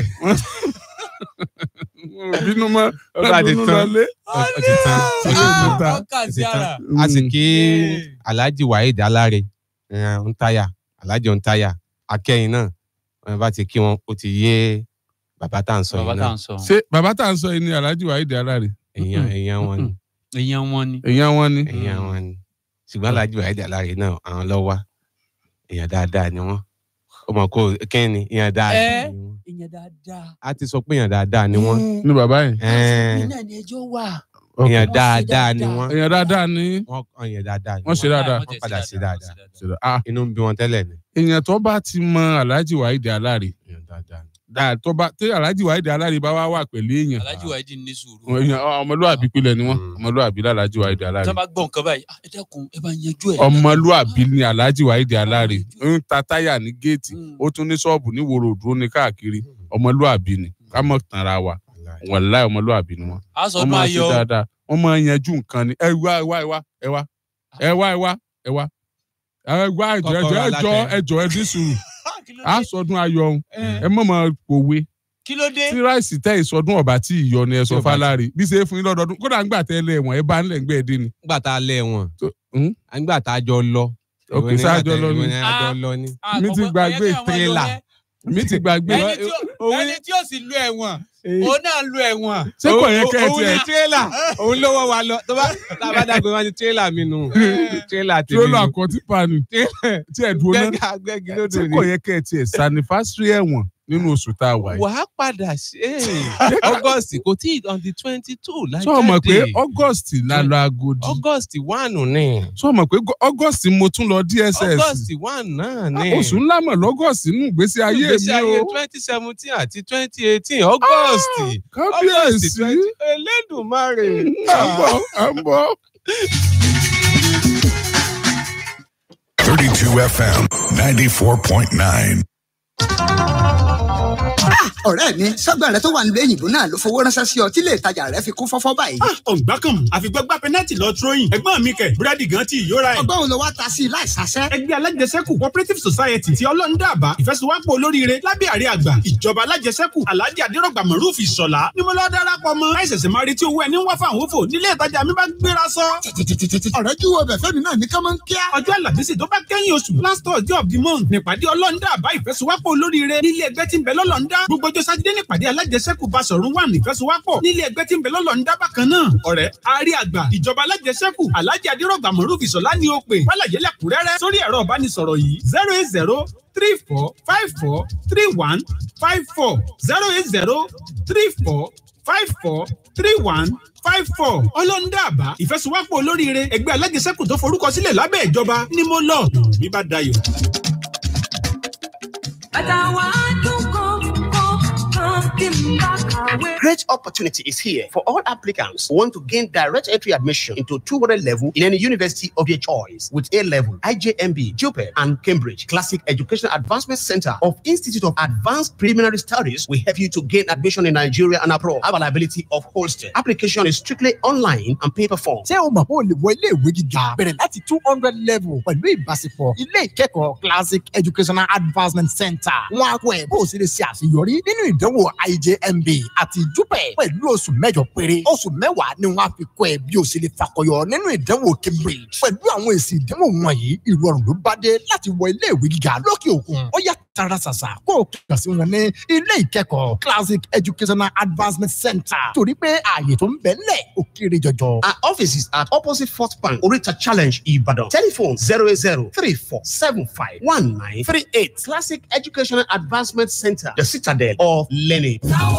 bínú mọ́ ọba ti tán ó ti tán ọkà sí ara. a sì kí Alhaji Waheed Alare Ntaya Alhaji Ntaya akẹ́yìn náà wọn bá ti kí wọn ó ti yé bàbá tá à ń sọ yìí náà. ṣé bàbá tá à ń sọ yìí ni Alhaji Waheed Alare. èèyàn èèyàn wọn ni. èèyàn wọn ni. èèyàn wọn ni. èèyàn wọn ni ṣùgbọ́n Alhaji Waheed Alare náà àwọn lọ wá èèyàn dáadáa ni wọ́n ó mọ̀ kó kẹ́hìn ni èèyàn dáadáa ni wọ́n. èèyàn dáadáa. a ti sọ pé èèyàn dáadáa ni wọ́n. ní bàbá yẹn. mi náà ni ẹjọ́ wà. èèyàn dáadáa ni wọ́n. èèyàn dáadáa ni. wọ́n èèyàn dáadáa ni wọ́n ṣe dáadáa. wọ́n padà ṣe dáadáa. inú ń bí wọn tẹ́lẹ̀ ni. èèyàn tó bá ti mọ Alhaji Waheed Alare. èèyàn dáadáa ni. dáa tó bá tí Alhaji Waheed Alare bá wá wà pẹ̀lú èèyàn. Alhaji Waheed ní sùúrù. èèyàn ọmọlúwàbí pilẹ̀ ni wọ́n ọmọlúwàbí Alhaji Waheed Alare. tí wọ́n bá gbọ́ nǹkan báyìí ẹ dákun ẹ bá yanjú ẹ̀. ọmọlúwàbí ni Alhaji Waheed Alare ń ta táyà ní géètì ó tún ní ṣọ́ọ̀bù ní wòrò òdúró ní káàkiri ọmọlúwàbí ni ká mọ̀ tanra wa wàláhì ọmọlúwàbí ni wọ́n. wọ́n máa ṣe dáadáa wọ́n máa yanjú nǹkan ni ẹ wá ẹ wá ẹ wá ẹ wá ẹ wá ẹ wá ẹ wá ẹ wá ẹjọ ẹjọ ẹjọ ẹjọ ẹ dín sùúrù á sọdún ayọ̀ ọ̀hún ẹ mọ̀ mọ̀ pòwe kí ló dé. tí ráìsì tẹ ìsọdún ọba tí ìyọ ni ẹ sọ fálárì bí ṣe é fún yín lọ́dọọdún kódà ńgbà tẹ lẹ wọn ẹ bá ńlẹ ńgbẹ dín ni. ńgbà tá a lẹ wọn ńgbà tá a jọ lọ. òkè sáájọ lọ ni mi ti gbàgbé tírélà mi ti gbàgbé. ẹni tí ó sì lu ẹ̀wọ̀n òun náà lu ẹ̀wọ̀n. ṣé kò yẹ kẹ́ ẹ tiẹ̀. òun ni tírélà òun ló wọ́ wa lọ tó bá tá a bá dàgbé wọn ni tírélà mi nù. tírélà tèmi nù. tírélà àkọ́tí pani tí ẹ̀ dúró náà ṣé kò yẹ kẹ́ ẹ tiẹ̀ sanifásírì ẹ̀wọ̀n nínú oṣù tá a wà yìí. wàá padà ṣe August kò tí ì on the twenty two lájáde. sọ ma pé August la lọ Agodi. August one ni. sọ ma pé August mo tún lọ D S S. August one náà ni. oṣù ńlá mọ̀ lọ́gọ́sì nínú ìgbésí ayé mi o. ìgbésí ayé twenty seventeen àti twenty eighteen August. kábíyèsí Elédùmarè. à ń bọ̀ à ń bọ̀. thirty-two F M ninety-four point nine. ọ̀rẹ́ mi sọ́gbà rẹ tó wà nílé òyìnbó náà ló fowó ránṣẹ́ sí ọ tí ilé ìtajà rẹ fi kún fọ́fọ́ báyìí. ọ̀gbá kan àfigbọ́gbá pẹ́nẹ́tì lọ tróyìn ẹ̀gbọ́n mi kẹ̀ búrẹ́dì gan ti ìyóra ẹ̀. ọgbọ́n wo ló wá ta sí i láì sàṣẹ́. ẹgbẹ́ alájẹsẹ́kù cooperative society ti ọlọ́run dàbà ìfẹsowápọ̀ olóríire lábẹ́ àrí àgbà ìjọba alájẹsẹ́kù alhaji adérọ̀gbà mọ̀rúfì ìṣọ̀lá ni mo lọ darapọ̀ mọ́ láìsẹ̀sẹ̀ máa retí owó ẹni wá fáwọn òfò nílé ìtajà mi bá gbéra sọ. ọ̀rẹ́ júwe ọbẹ̀ fẹ́mi náà ní kọ́mọ́ ń kíá. ọjọ́ àlàbísì tó bá kẹ́yìn oṣù last Thursday of the month nípàdé ọlọ́run dàbà ìfẹsowápọ̀ olóríire nílé ẹgbẹ́ tí ń bẹ lọ́lọ́run dá gbogbo ọjọ́ sátidé nípàdé alájẹsẹ́kù Basọ̀rún wà nífẹ̀sowápọ̀ nílé ẹgbẹ́ tí ń bẹ lọ́lọ́ ń dábàá kan náà. ọ̀rẹ́ àárí àgbà ìjọba alájẹsẹ́kù Alhaji Adérọ̀gbà Moruf Ìṣọ̀lá ni ó pè fàlàyé lẹ́kùnrẹ́rẹ́ sórí ẹ̀rọ ìbánisọ̀rọ̀ yìí zero eight zero three four five four three one five four zero eight zero three four five four three one five four. ọlọ́ndàbà ìfẹsowápọ̀ olóríire ẹgbẹ́ alájẹsẹ́kù tó forúkọ sílẹ̀ lábẹ́ ìjọba ni mo lọ bí bá dayọ̀. Great opportunity is here for all applicants who want to gain direct entry admission into two hundred level in any university of your choice with A level, I J M B, JUPE, and Cambridge. Classic Education Advancement Center of Institute of Advanced Preliminary Studies will help you to gain admission in Nigeria and abroad. Availability of hostel. Application is strictly online and paper form. Ṣé o mọ̀ pé o lè wọ ilé ìwé gíga bẹ̀rẹ̀ láti two hundred level pẹ̀lú ìbáṣepọ̀ ilé ìkẹ́kọ̀ọ́ Classic Educational Advancement Center? Wọ́n á kọ́ ẹ̀ bó o ṣe lè ṣe àṣeyọrí nínú ìdánwò I J M B àti JUPE pẹ̀lú oṣù mẹ́jọ péré. Oṣù mẹ́wàá ni wọ́n á fi kọ́ ẹ bí o ṣe lè fakọyọ nínú ìdánwò Cambridge. Pẹ̀lú àwọn èsì ìdánwò wọ̀nyí, ìrọ̀rùn ló bá dé láti wọ ilé ìwé gíga lókè òkun. Ó yá tara ṣàṣà kó o kàn sí wọn ní ilé ìkẹ́kọ̀ọ́ Classic Educational Advancement Center torí pé ààyè tó ń bẹ ńlẹ̀ ó kéré jọjọ. Our offices at opposite Fort Bank, Orita Challenge, Ibadan. Telephone zero eight zero three four seven five one nine three eight. Classic Educational Advancement Center, the citadel of learning.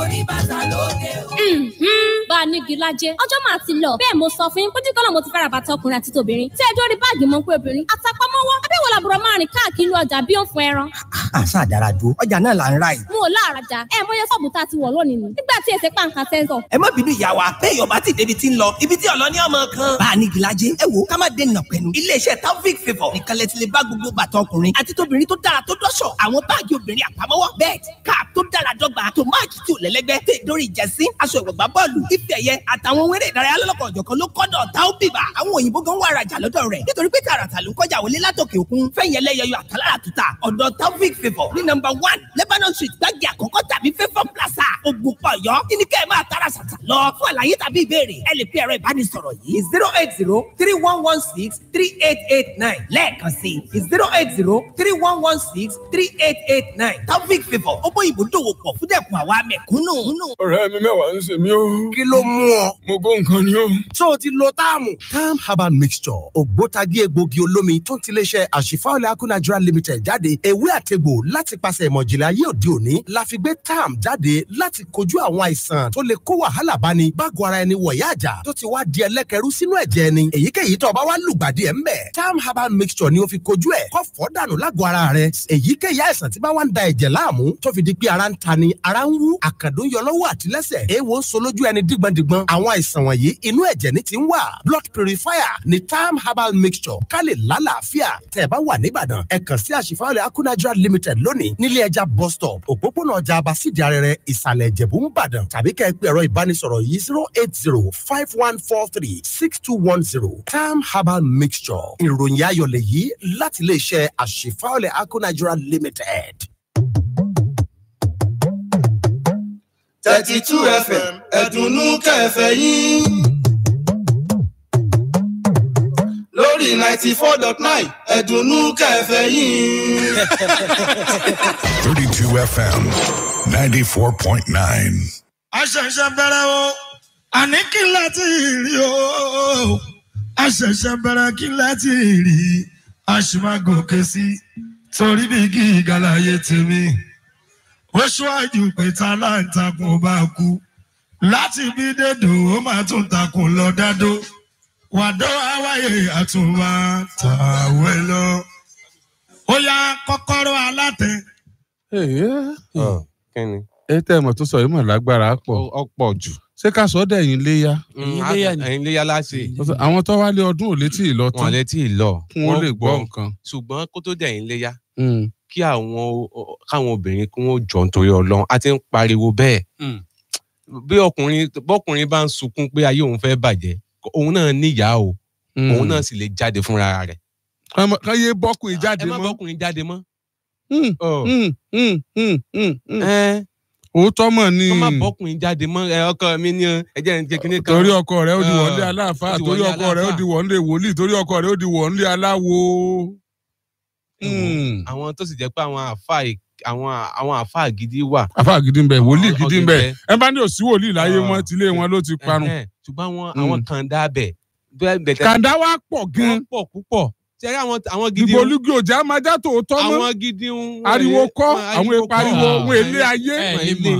Bá a nígi lájẹ́ ọjọ́ máa ti lọ bẹ́ẹ̀ mo sọ fún yín pójú kọ́nà mo ti fẹ́ra bàtà ọkùnrin àti tòbìnrin tí ẹjọ́ rí báàgì mọ́ pé obìnrin àtàpamọ́wọ́ abẹ́wò làbúrò máa rìn káàkiri ọjà bí ó fún ẹran. àṣà àdàràdù ọjà náà là ń ra yìí. mo ò láàrajà ẹ mọ iye sọ́ọ̀bù tá a ti wọ̀ lónìí ni nígbà tí èsè pàǹkà sẹ́ńsọ̀. ẹ má bínú ìyá wa pé yorùbá ti débi tí ń lọ ibi tí ọlọ́ni ọmọ kan. bá a nígi lájẹ́ ẹ wo ká má dé nà pẹ̀lú iléeṣẹ́ Taofik Favour nìkan lẹ ti lè bá gbogbo bàtà ọkùnrin àti tóbìnrin tó dára tó dọ́ṣọ̀ àwọn báàgì obìnrin àpamọ́wọ́ bẹ́ẹ̀ káàp tó dára dọ́gba tó máàkì tí ò lẹ́lẹ́gbẹ́ tẹ̀ dórí ìjẹ́sí aṣọ ìwọ̀gbá bọ́ọ̀lù ife ẹ̀yẹ àtàwọn ohun eré ìdárayá lọ́lọ́kọ̀ ọ̀jọ̀kan ló kọ́dọ̀ Taofik. àwọn òyìnbó gan wà rajà lọ́dọ̀ rẹ̀ nítorí pé tààràtà ló ń kọjá wọlé látòkè òkun fẹ̀yìn ẹlẹ́yẹyọ àtàlára tuta ọ̀dọ̀ Taofik Favour ní nọ́mbà one Lebanon Street gbági àkọ́kọ́ tàbí Favour Plaza Ògùnpá Ọ̀yọ́ kíní kẹ́ ẹ máa tara ṣàṣà lọ fún àlàyé tàbí ìbéèrè ẹ lè pe ẹ̀rọ ìbánisọ̀rọ̀ yìí zero eight zero three one one six three eight eight nine lẹ́ẹ̀kan sí zero eight zero three one one six three eight eight nine Taofik Favour ó bóyìnbó dòwò pọ̀ fún dẹ̀kun àwa mẹ̀kúnnù. ọ̀rẹ́ mi mẹ́wàá ń ṣe mí o. kí ló mú ọ. mo gbọ́ nǹkan ni o. ṣé o ti lo táàmù. Tam Herbal Mixture ògbótagí egbògi olómi tó ń tiléeṣẹ́ Àṣìfáolẹ̀ Akú Nigeria Limited jáde ewé àtegbò láti pàṣẹ ìmọ̀jìnlẹ̀ ayé òde òní la fi gbé Tam jáde láti kojú àwọn àìsàn tó lè kó wàhálà báni bágo ara ẹni wọ̀yá àjà tó ti wá di ẹlẹ́kẹrú sínú ẹ̀jẹ̀ ẹni èyíkéyìí tó bá wá lùgbàdì ẹ̀ ń bẹ̀. Tam Herbal Mixture ni ó fi kojú ẹ̀ kó fọ́ dànù lágọ̀ ara rẹ̀ èyíkéyìí àìsàn tí bá wá ń da ẹ̀jẹ̀ láàmú tó fi di pé ara ń ta ni ara ń wú àkàndùn yọ lọ́wọ́ àti lẹ́sẹ̀ èèwọ̀ ń so lójú ẹni dígbọ̀ndígbọ̀n àwọn àìsàn wọ̀nyí inú ẹ̀jẹ̀ ní ti ń wà blood purifier ní Tam Herbal Mixture ká lè lálàáfíà tẹ́ ẹ bá wà níbàdàn ẹ kàn sí Àṣìfáolẹ̀ Akú Nigeria Limited lónìí nílé ẹja bus stop òpópónà ọjà abasídìí arẹrẹ ìsàlẹ̀ ìjẹ̀bú ńbàdàn tàbí kẹ́ ẹ pé ẹ̀rọ ìbánisọ̀rọ̀ yìí zero eight zero five one four three six two one zero Tam Herbal Mixture ìròyìn ayọ̀lẹ̀ yìí láti ilé iṣẹ́ Àṣìfáolẹ̀ Akú Nigeria Limited. thirty-two F M ẹ̀dùnnú kẹfẹ́ yín lórí ninety four dot nine ẹ̀dùnnú kẹfẹ́ yín. thirty-two F M ninety-four point nine. àṣẹ̀ṣẹ̀ bẹ̀rẹ̀ o àní kí n láti rí o àṣẹ̀ṣẹ̀ bẹ̀rẹ̀ kí n láti rí àṣìmágòkè sí torí bí kí ìgàlàyé tèmi ó ṣíwájú pé tálántàkùn bá kú láti bí dédò ó máa tún takùn lọ dádó wàdó àwáyé àtúnwá tàwé lọ ó yá kọ́kọ́rọ́ alátẹ. kíni. ẹ tẹ́ ẹ mọ̀ tó sọ yìí mọ̀ lágbára pọ̀. ọ̀pọ̀ jù. ṣé ká sọ dẹ̀ yín léyà. ẹ̀yin léyà láti. àwọn tó wá lé ọdún ò létí ìlọ tán. wọn létí ìlọ. wọn lè gbọ́ nǹkan. ṣùgbọ́n kó tó dẹ̀ yín léyà. kí àwọn káwọn obìnrin kí wọ́n jọ nítorí Ọlọ́run a ti ń pariwo bẹ́ẹ̀. bí ọkùnrin bọ́kùnrin bá ń sunkún pé ayé òun fẹ́ bàjẹ́ òun náà níyàá o òun náà sì lè jáde fúnra rẹ̀. káyé bọ́kùnrin jáde mọ́. ẹ má bọ́kùnrin jáde mọ́. òótọ́ mọ̀ ni. kọ́ má bọ́kùnrin jáde mọ́ ẹ ọkọ mi ní ẹjẹ́ ń jẹ́ kíní kan. torí ọkọ rẹ̀ ó di wọlé aláàfáà torí ọkọ rẹ̀ ó di wọlé wòlíì torí ọkọ rẹ̀ ó di wọlé aláwo. àwọn tó sì jẹ́ pé àwọn àáfàá àwọn àwọn àfáà gidi wà. àfáà gidi ń bẹ wòlíì gidi ń bẹ ẹ bá ní òsì wòlíì láyé wọn tilé wọn ló ti parun. ṣùgbọ́n àwọn àwọn kàńdá bẹ̀. kàńdá wa pọ̀ gan. pọ̀ púpọ̀. ṣẹ́rí àwọn àwọn gidi. ìbò olúgbé òjá máa já tòótọ́ mọ́. àwọn gidi ń. ariwo kọ́ àwọn ìpariwo ohun èlé ayé.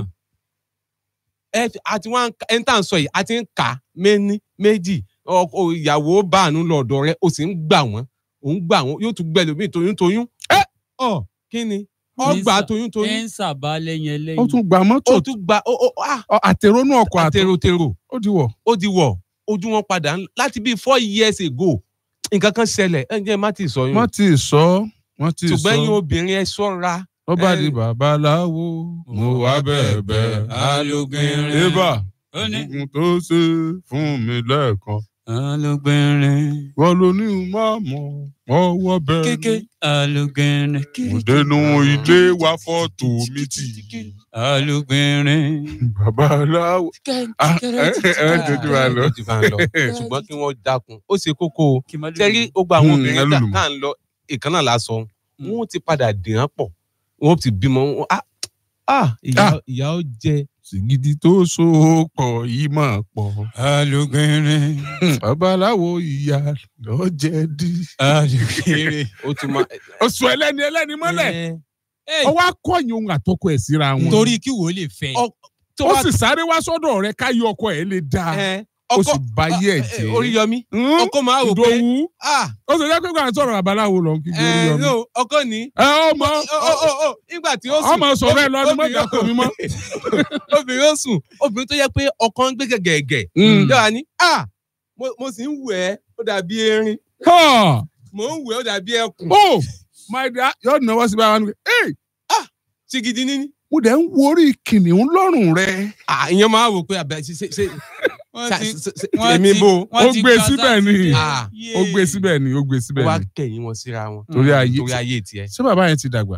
ẹ àti wọn ẹni tá à ń sọ yìí àti ń kà méní méjì ìyàwó bá àánú lọ́dọ̀ rẹ̀ ó sì ń gbà wọ́n ó ń gbà wọ́n yóò tún gbẹ lómi toyún toyún. ẹ ọ kí ni ọgbà toyún toyún. ẹ ń sàbá lẹ́yìn ẹlẹ́yìn. ó tún gba mọ́tò. ó tún gba àtẹ̀rónú ọkọ̀ àtẹ̀rọ̀tẹ̀rọ̀. ó di wọ̀. ó di wọ̀ ojú wọn padà láti bíi four years ago nǹkan kan ṣẹlẹ̀ ẹ jẹ́ má ti sọ yín. má ti sọ má ti sọ. ṣùgbọ́n yín obìnrin ẹ ṣọ́ra. ó bá di babaláwo mo wá bẹ̀bẹ̀ alógbìnrin. ibà ogun tó ṣe fún mi lẹ́ẹ̀kan. alógbìnrin. wọ́n ló ní má mọ̀ ọwọ́ bẹ́ẹ̀. kéké alógbìnrin. mo dénú ilé wa fọ́tò mi tì. alógbìnrin. babaláwo. ẹ ẹ dojú wa lọ. ṣùgbọ́n kí wọ́n dákun ó ṣe kókó o. sẹ́rí ó gba àwọn obìnrin tá à ń lọ ìkànnà lásán wọn ti padà dìran pọ̀ wọn ti bímọ wọn ah ìyá ó jẹ. sìgìdì tó so pọ̀ yìí máa pọ̀. alógbìnrin. babaláwo ìyá lọ jẹ dí. alógbìnrin. ó ti máa. ó sọ ẹlẹ́ni ẹlẹ́ni mọ́lẹ̀. ó wá kọ̀yìn ohun àtọkọ ẹ̀ síra wọn. torí kí wò ó lè fẹ́. ó sì sáré wá sọ́dọ̀ rẹ̀ káyọ̀ ọkọ ẹ̀ lè dáa. ó sì bá yẹ̀ jẹ́. Oríyọmí ọkọ máa wò pé ó sì jẹ́ pé kò à ń sọ̀rọ̀ àbáláwo lọ kí Oríyọmí. ọkọ ní. ẹ ọ mọ nígbà tí ó sùn. ọmọ sọ̀rọ̀ ẹ lọ ní mọ́jà kò mí mọ́. obìnrin ó sùn obìnrin tó yẹ pé ọkọ ń gbé gẹ̀gẹ̀gẹ̀. yọ̀wá ní mo sì ń wù ẹ́ ó dàbí erin. mo ń wù ẹ́ ó dàbí ẹkùn. oh my dear yóò náwó sí báwa ní pé ṣìgìdì níní. mo dẹ̀ ń worí kìnìún lọ́rùn rẹ̀. ìyẹn máa wò pé àbẹ̀ ṣe ṣe èmi bo ó gbé síbẹ̀ ni ó gbé síbẹ̀ ni ó gbé síbẹ̀ ni. ó wá kẹ̀yìn wọn síra wọn torí ayé torí ayé tiẹ̀. ṣé bàbá yẹn ti dàgbà.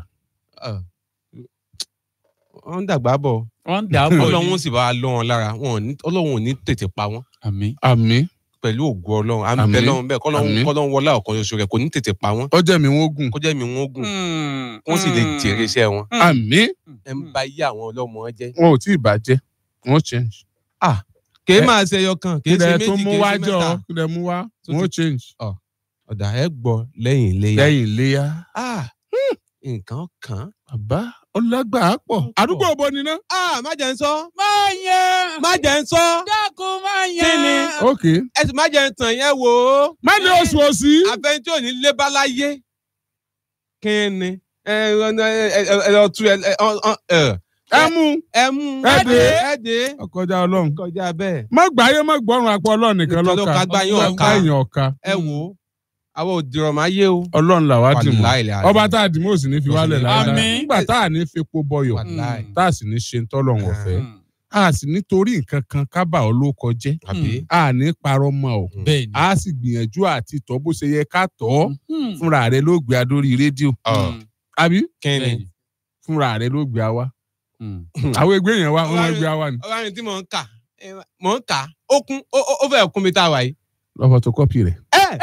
wọ́n ń dàgbà bọ̀ wọ́n ń dàgbà bọ̀ ọlọ́run sì bá a lọ́ wọn lára ọlọ́run ò ní tètè pa wọ́n. àmín àmín. pẹ̀lú ògo ọlọ́run àmì bẹ́ẹ̀ lọ́run bẹ́ẹ̀ kọ́lọ́run wọlé ọ̀kan ṣoṣo rẹ̀ kò ní tètè pa wọ́n. ó jẹ́ mi wọ́n gùn. ó jẹ́ mi wọ́n gùn. wọ́n sì lè jèrè iṣẹ́ wọn. àmín. ẹ ń ba iye àwọn ọlọ́mọ jẹ́. wọn ò tí ì bàjẹ́ wọ́n change. ah kèé máa ṣe ẹyọ kan kèé ṣe méjì kèé ṣe mẹ́ta. kí lẹ mú wá wọ́n change. ọ̀dà ẹ gbọ́ lẹ́yìn iléyà. lẹ́yìn iléyà. ah nǹkan kan. bàbá ọlágbà á pọ̀. àdúgbò òbò ni ná. ah má jẹ́ ń sọ. má yẹn. má jẹ́ ń sọ. dákun má yẹn. kí ni. ok. ẹ sì má jẹ́ ń tàn yẹn wò ó. má ní oṣù òsì. àfẹn tí ò ní lé bá láyé. kí ni. ẹ ẹ lọ tú ẹ ẹ ẹ mú ẹ mú ẹ dé ẹ dé. ọkọjá Ọlọ́run. kọjá bẹ́ẹ̀. má gbáyé má gbọ́rùn àpò Ọlọ́run nìkan lọ́ka. ìtọ́lọ́ka gbáyé ọ̀ka. ẹ wò ó àwọn òdìrọ̀ máa yé o. Ọlọ́run làwa dì mọ́ ọba tá a dì mọ́ òsì ní fi wálẹ̀ lára nígbà tá a ní fepo bọyọ̀ tá a sì ní ṣe tọ́lọ̀hún ọ̀fẹ́ a sì nítorí nǹkan kan kábà ọ ló kọjẹ́ a ní parọ́ mọ́ ọ a sì gbìyànjú àti tọ́ bó ṣe yẹ ká tọ́ fúnra rẹ ló gbé a lórí rédíò àbí fúnra rẹ ló gbé a wá àwọn ẹgbẹ́ yẹn wá wọ́n gbé a wá ni. ọba mi tí mò ń kà mò ń kà ó kún ó fẹ́ kún mi tá a wà yìí. lọ́fọ̀ tó kọ́pì rẹ̀.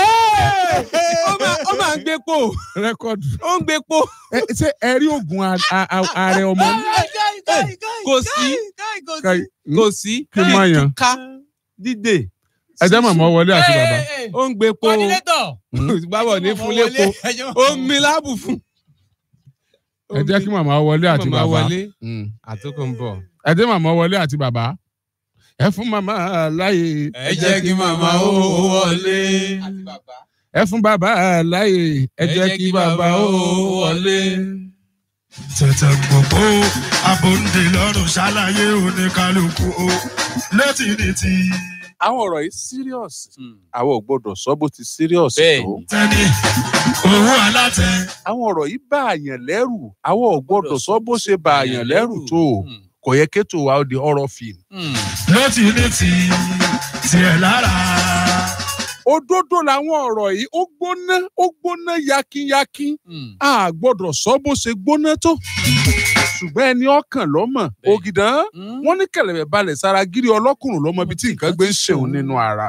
ó máa ń gbé po. rẹ́kọ̀dù. ó ń gbé po. ṣé ẹ rí oògùn ààrẹ ọmọ ní. kò sí kò sí kí n máa yan. ká dídè. ẹ jẹ́ màmá wọlé àti bàbá. ó ń gbé po. bábọ̀ ní fún lépo ó ń mi láàbù fún. ẹ jẹ́ kí màmá wọlé àti bàbá. àtúkò ń bọ̀. ẹ jẹ́ màmá wọlé àti bàbá. ẹ fún màmá láyè. ẹ jẹ́ kí màmá ó wọlé. ẹ fún bàbá láyè. ẹ jẹ́ kí bàbá ó wọlé. tètè gbogbo abòǹde lọ́rùn ṣàlàyé oníkálukú o létí ní ti. àwọn ọ̀rọ̀ yìí serious. àwọn ò gbọ́dọ̀ sọ bó ti serious tó. tẹ́ni owó alátẹ. àwọn ọ̀rọ̀ yìí bá àyàn lẹ́rù. àwọn ò gbọ́dọ̀ sọ bó ṣe bá àyàn lẹ́rù tó. kò yẹ kétò wa ó di horror film. létí ní ti tiẹ̀ lára. òdodo làwọn ọ̀rọ̀ yìí ó gbóná ó gbóná yakinyakin. a gbọ́dọ̀ sọ bó ṣe gbóná tó. ṣùgbọ́n ẹni ọkàn lọ́mọ ògìdán wọ́n ní kẹ̀lẹ̀bẹ̀ balẹ̀ sára gírí ọlọ́kùnrin lọ́mọ ibi tí nǹkan gbé ń ṣeun nínú ara.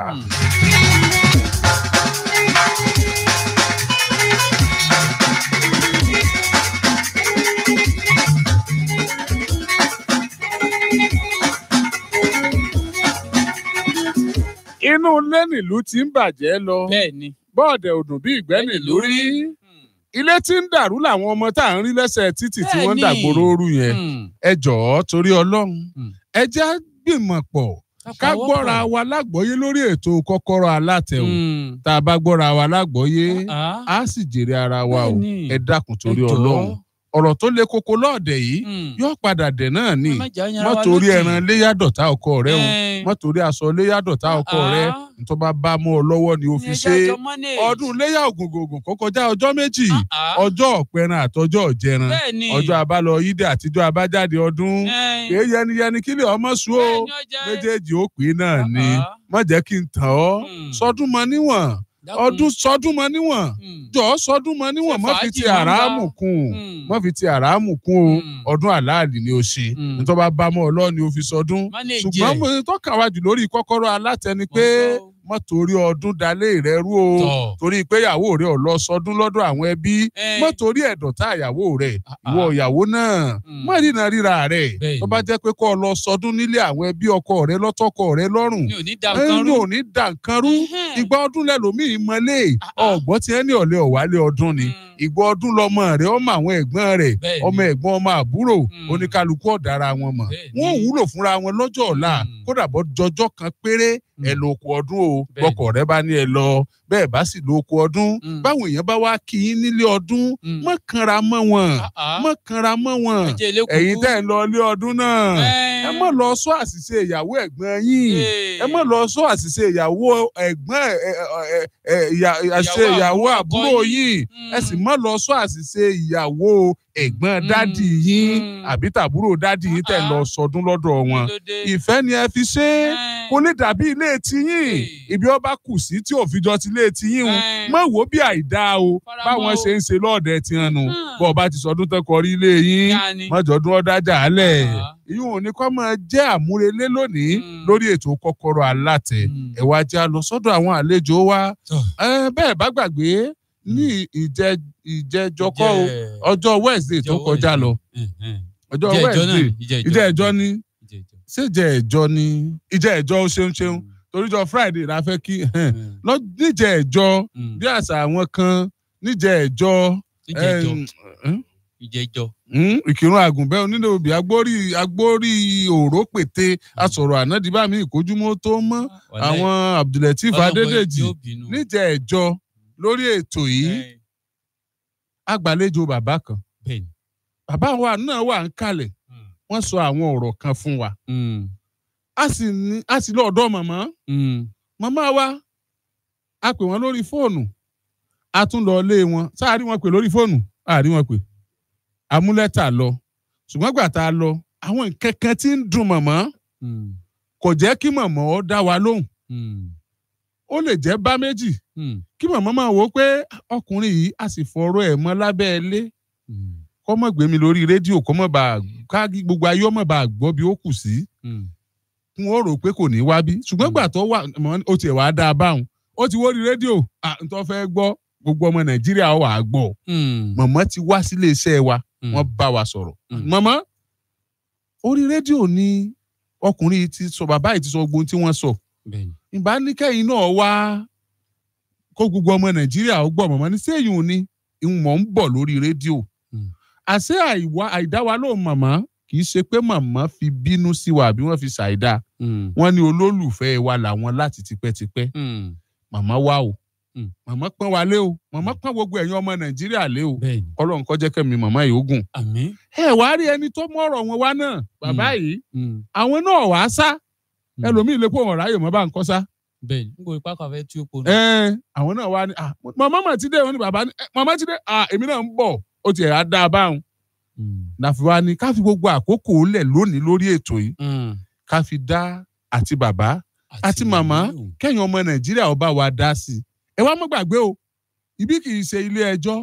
inú ilé nílùú ti ń bàjẹ́ lọ. bẹ́ẹ̀ni. bọ́ọ̀dẹ̀ òdùn bí ìgbẹ́ nílùú rí. ilé tí ń dàrú làwọn ọmọ tá à ń rí lẹ́sẹ̀ títì tí wọ́n ń dàgbòrò ooru yẹn. ẹ jọ̀ọ́ torí Ọlọ́run ẹ jẹ́ gbìmọ̀ pọ̀ ká gbọ́ra wa lágbọ́yé lórí ètò kọ́kọ́rọ́ alátẹ o tá a bá gbọ́ra wa lágbọ́yé á sì jèrè ara wa o ẹ dákun torí Ọlọ́run ọ̀rọ̀ tó le koko lọ́ọ̀dẹ̀ yìí yóò padà dẹ̀ náà ni mọ́ torí ẹran léyàdọ̀tá ọkọ rẹ o mọ́ torí aṣọ léyàdọ̀tá ọkọ rẹ nítorí bá bá mọ́ ọ lọ́wọ́ ni ó fi ṣe ọdún léyà ògùngògùn kó kọjá ọjọ́ méjì ọjọ́ ọ̀pẹran àtọjọ́ ọ̀jẹran ọjọ́ abálọ yídẹ àtijọ́ abájáde ọdún kì í yẹniyẹni kílẹ̀ ọmọ sùn o méjèèjì ó pè náà ni má jẹ́ kí n tàn ọ́ sọdún mọ́ níwọ̀n ọdún sọdún mọ níwọ̀n jọ sọdún mọ níwọ̀n má fi ti àràámù kún o má fi ti àràámù kún o ọdún àláàlì ni o ṣe nítorí bá bá mọ ọlọ́ọ̀ni o fi sọdún ṣùgbọ́n mo tọ́ka wájú lórí kọ́kọ́rọ́ alátẹni pé má torí ọdún dalé rẹ rú o torí pé ìyàwó rẹ ò lọ sọdún lọ́dọ̀ àwọn ẹbí má torí ẹ̀dọ̀tá ìyàwó rẹ ìwọ ìyàwó náà má rìnà ríra rẹ tó bá jẹ́ pé kó lọ sọdún nílé àwọn ẹbí ọkọ rẹ lọ́tọ̀kọ rẹ lọ́rùn ẹni ò ní dà nǹkan rú ìgbà ọdún lẹ́lòmíì mọ́lé ọ̀gbọ́n tí ẹni ọ̀lẹ́ ọ̀wálé ọdún ni ìgbà ọdún lọmọ rẹ ọmọ àwọn ẹ̀gbọ́n rẹ ọmọ ẹ̀gbọ́n ọmọ àbúrò oníkálukú ọ̀dára wọn mọ̀ wọ́n wúlò fúnra wọn lọ́jọ́ ọ̀la kódà bọ́ jọjọ́ kan péré ẹ lo oko ọdún o bọkọ rẹ bá ní ẹ lọ bẹ́ẹ̀ bá sì lo oko ọdún báwọn èèyàn bá wá kí í nílé ọdún mọ kanra mọ́ wọn mọ kanra mọ́ wọn ẹ̀yin tẹ́ ẹ lọ ilé ọdún náà ẹ mọ lọ sọ àṣìṣe ìyàwó ẹ̀gbọ́n yín ẹ mọ lọ sọ àṣìṣe ìyàwó ẹ̀gbọ́n àṣìṣe ìyàwó àbúrò yín ẹ sì mọ lọ sọ àṣìṣe ìyàwó ẹ̀gbọ́n dádì yín àbí tàbúrò dádì yín tẹ́ lọ sọdún lọ́dọ̀ wọn ìfẹ́ ni ẹ fi ṣe kó lè dàbí ilé tiyín ibi ọba kù sí tí òfin jọ ti ilé tiyín o mọ wò bí àìdá o báwọn ṣe ń ṣe lọ́ọ̀dẹ tiwọn nu bọ́ ọba ti sọdún tó kọrí ilé yín mọ́jọ́dún ọ̀dájà alẹ̀ ìyún òní kọ́ máa jẹ́ àmúrelé lónìí lórí ètò kọ́kọ́rọ́ alátẹ ẹ wá já lọ sọ́dọ̀ àwọn àlejò wa bẹ́ẹ̀ bá gbàgbé ní ìjẹ ìjẹjọkọ ọjọ́ Wednesday tó kọjá lọ ọjọ́ Wednesday ìjẹ ẹjọ́ ní ṣé ìjẹ ẹjọ́ ní ìjẹ ẹjọ́ ó ṣeun ṣeun toríjọ Friday la fẹ́ kí níjẹ ẹjọ́ bí àṣà àwọn kan níjẹ ẹjọ́ ìjẹjọ́ ìkírun àgùnbẹ́ onílé obì agbórí agbórí òró pété asọ̀rọ̀ ànádìbá mi ìkójúmọ́ tó mọ́ àwọn Abdulateef Adédèjì níjẹ ẹjọ́ lórí ètò yìí agbàlejò bàbá kan bàbá wa náà wà ń kalẹ̀ wọ́n sọ àwọn ọ̀rọ̀ kan fún wa a sì ní a sì lọ́ọ̀dọ̀ màmá màmá wa a pè wọ́n lórí fóònù a tún lọ lé wọn sáà rí wọn pè lórí fóònù a rí wọn pè amúlẹ́tà lọ ṣùgbọ́n gbà tá a lọ àwọn nǹkan kan tí ń dùn màmá kò jẹ́ kí màmá ó dá wa lóhùn ó lè jẹ́ bá méjì kí màmá máa wò ó pé ọkùnrin yìí a sì fọ̀rọ̀ ẹ̀ mọ́ lábẹ́ ilé kó má gbé mi lórí rédíò kó má bàa ká gbogbo ayé ọmọ bàa gbọ́ bí ó kù sí n ó rò pé kò ní wá bí ṣùgbọ́n gbà tó wà ó tiẹ̀ wá dáa báwọn ó ti wórí rédíò n tó fẹ́ gbọ́ gbogbo ọmọ Nàìjíríà wà á gbọ́ màmá ti wá sílé iṣẹ́ wa wọ́n bá wa sọ̀rọ̀ màmá orí rédíò ni ọkùnrin ti sọ bàbá yìí ti sọ gbogbo tí wọ́n sọ ìbá ní kẹ́yìn náà wá kó gbogbo ọmọ Nàìjíríà ó gbọ́ màmá ní sẹ́yìn òní ìmọ̀ ń bọ̀ lórí rédíò àṣé àìwá àìdáwà lóhùn màmá kì í ṣe pé màmá fi bínú sí wa àbí wọ́n fi ṣàìdá wọ́n ní olólùfẹ́ wa làwọn láti tipẹ́tipẹ́ màmá wá o màmá pọ́n wa lé o màmá pọ́n gbogbo ẹ̀yin ọmọ Nàìjíríà lé o Ọlọ́run kó jẹ́ kẹ́mi màmá yìí ogun ẹ wá rí ẹni tó mú ọ̀rọ̀ wọn wá náà bàbá yìí àwọn náà wàá sá ẹlòmíì lè pọ̀ wọ́n ráyè mọ́ bá ń kọ́ sá. bẹ́ẹ̀ni n kò ipá kan fẹ́ tí ó pọ̀ náà. àwọn náà wá ní màmá mà ti dé wọn ni bàbá ní màmá ti dé èmi náà ń bọ̀ ó ti ẹ̀ á dá a báwọn. nàfíwá ni ká fi gbogbo àkókò lẹ̀ lónìí lórí ètò yìí ká fi dá àti bàbá àti màmá kẹ́yìn ọmọ Nàìjíríà ó bá wa dá sí i. ẹ wá mọ́ gbàgbé o ibi kì í ṣe ilé ẹjọ́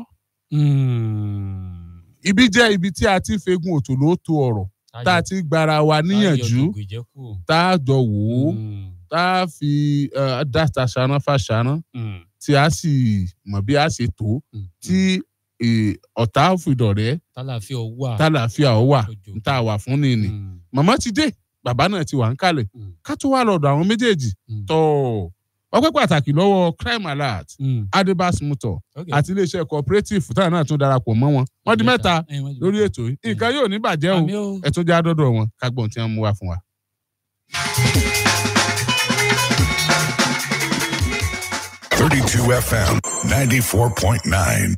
ibi jẹ́ ibi tí a ti fegun òtòló tó ọ̀rọ̀ tá a ti gbára wa níyànjú tá a jọ wò ó tá a fi dáta ṣáná fàṣáná tí a sì mọ̀ bí a ṣe tó tí ọ̀tá fìdọ̀rẹ́ tálàfíà ó wà tá a wà fún nìyí màmá ti dé bàbá náà ti wà ń kalẹ̀ ká tó wá lọ́dọ̀ àwọn méjèèjì tọ́ ọpẹ́ pàtàkì lọ́wọ́ crime alert Adebas Motor àti iléeṣẹ́ cooperative táwọn náà tún darapọ̀ mọ́ wọn wọ́n di mẹ́ta lórí ètò yìí nǹkan yóò ní bàjẹ́ o ẹ tún já dọ́dọ̀ wọn kágbọ́n tí wọ́n mú wá fún wa. thirty-two F M ninety-four point nine.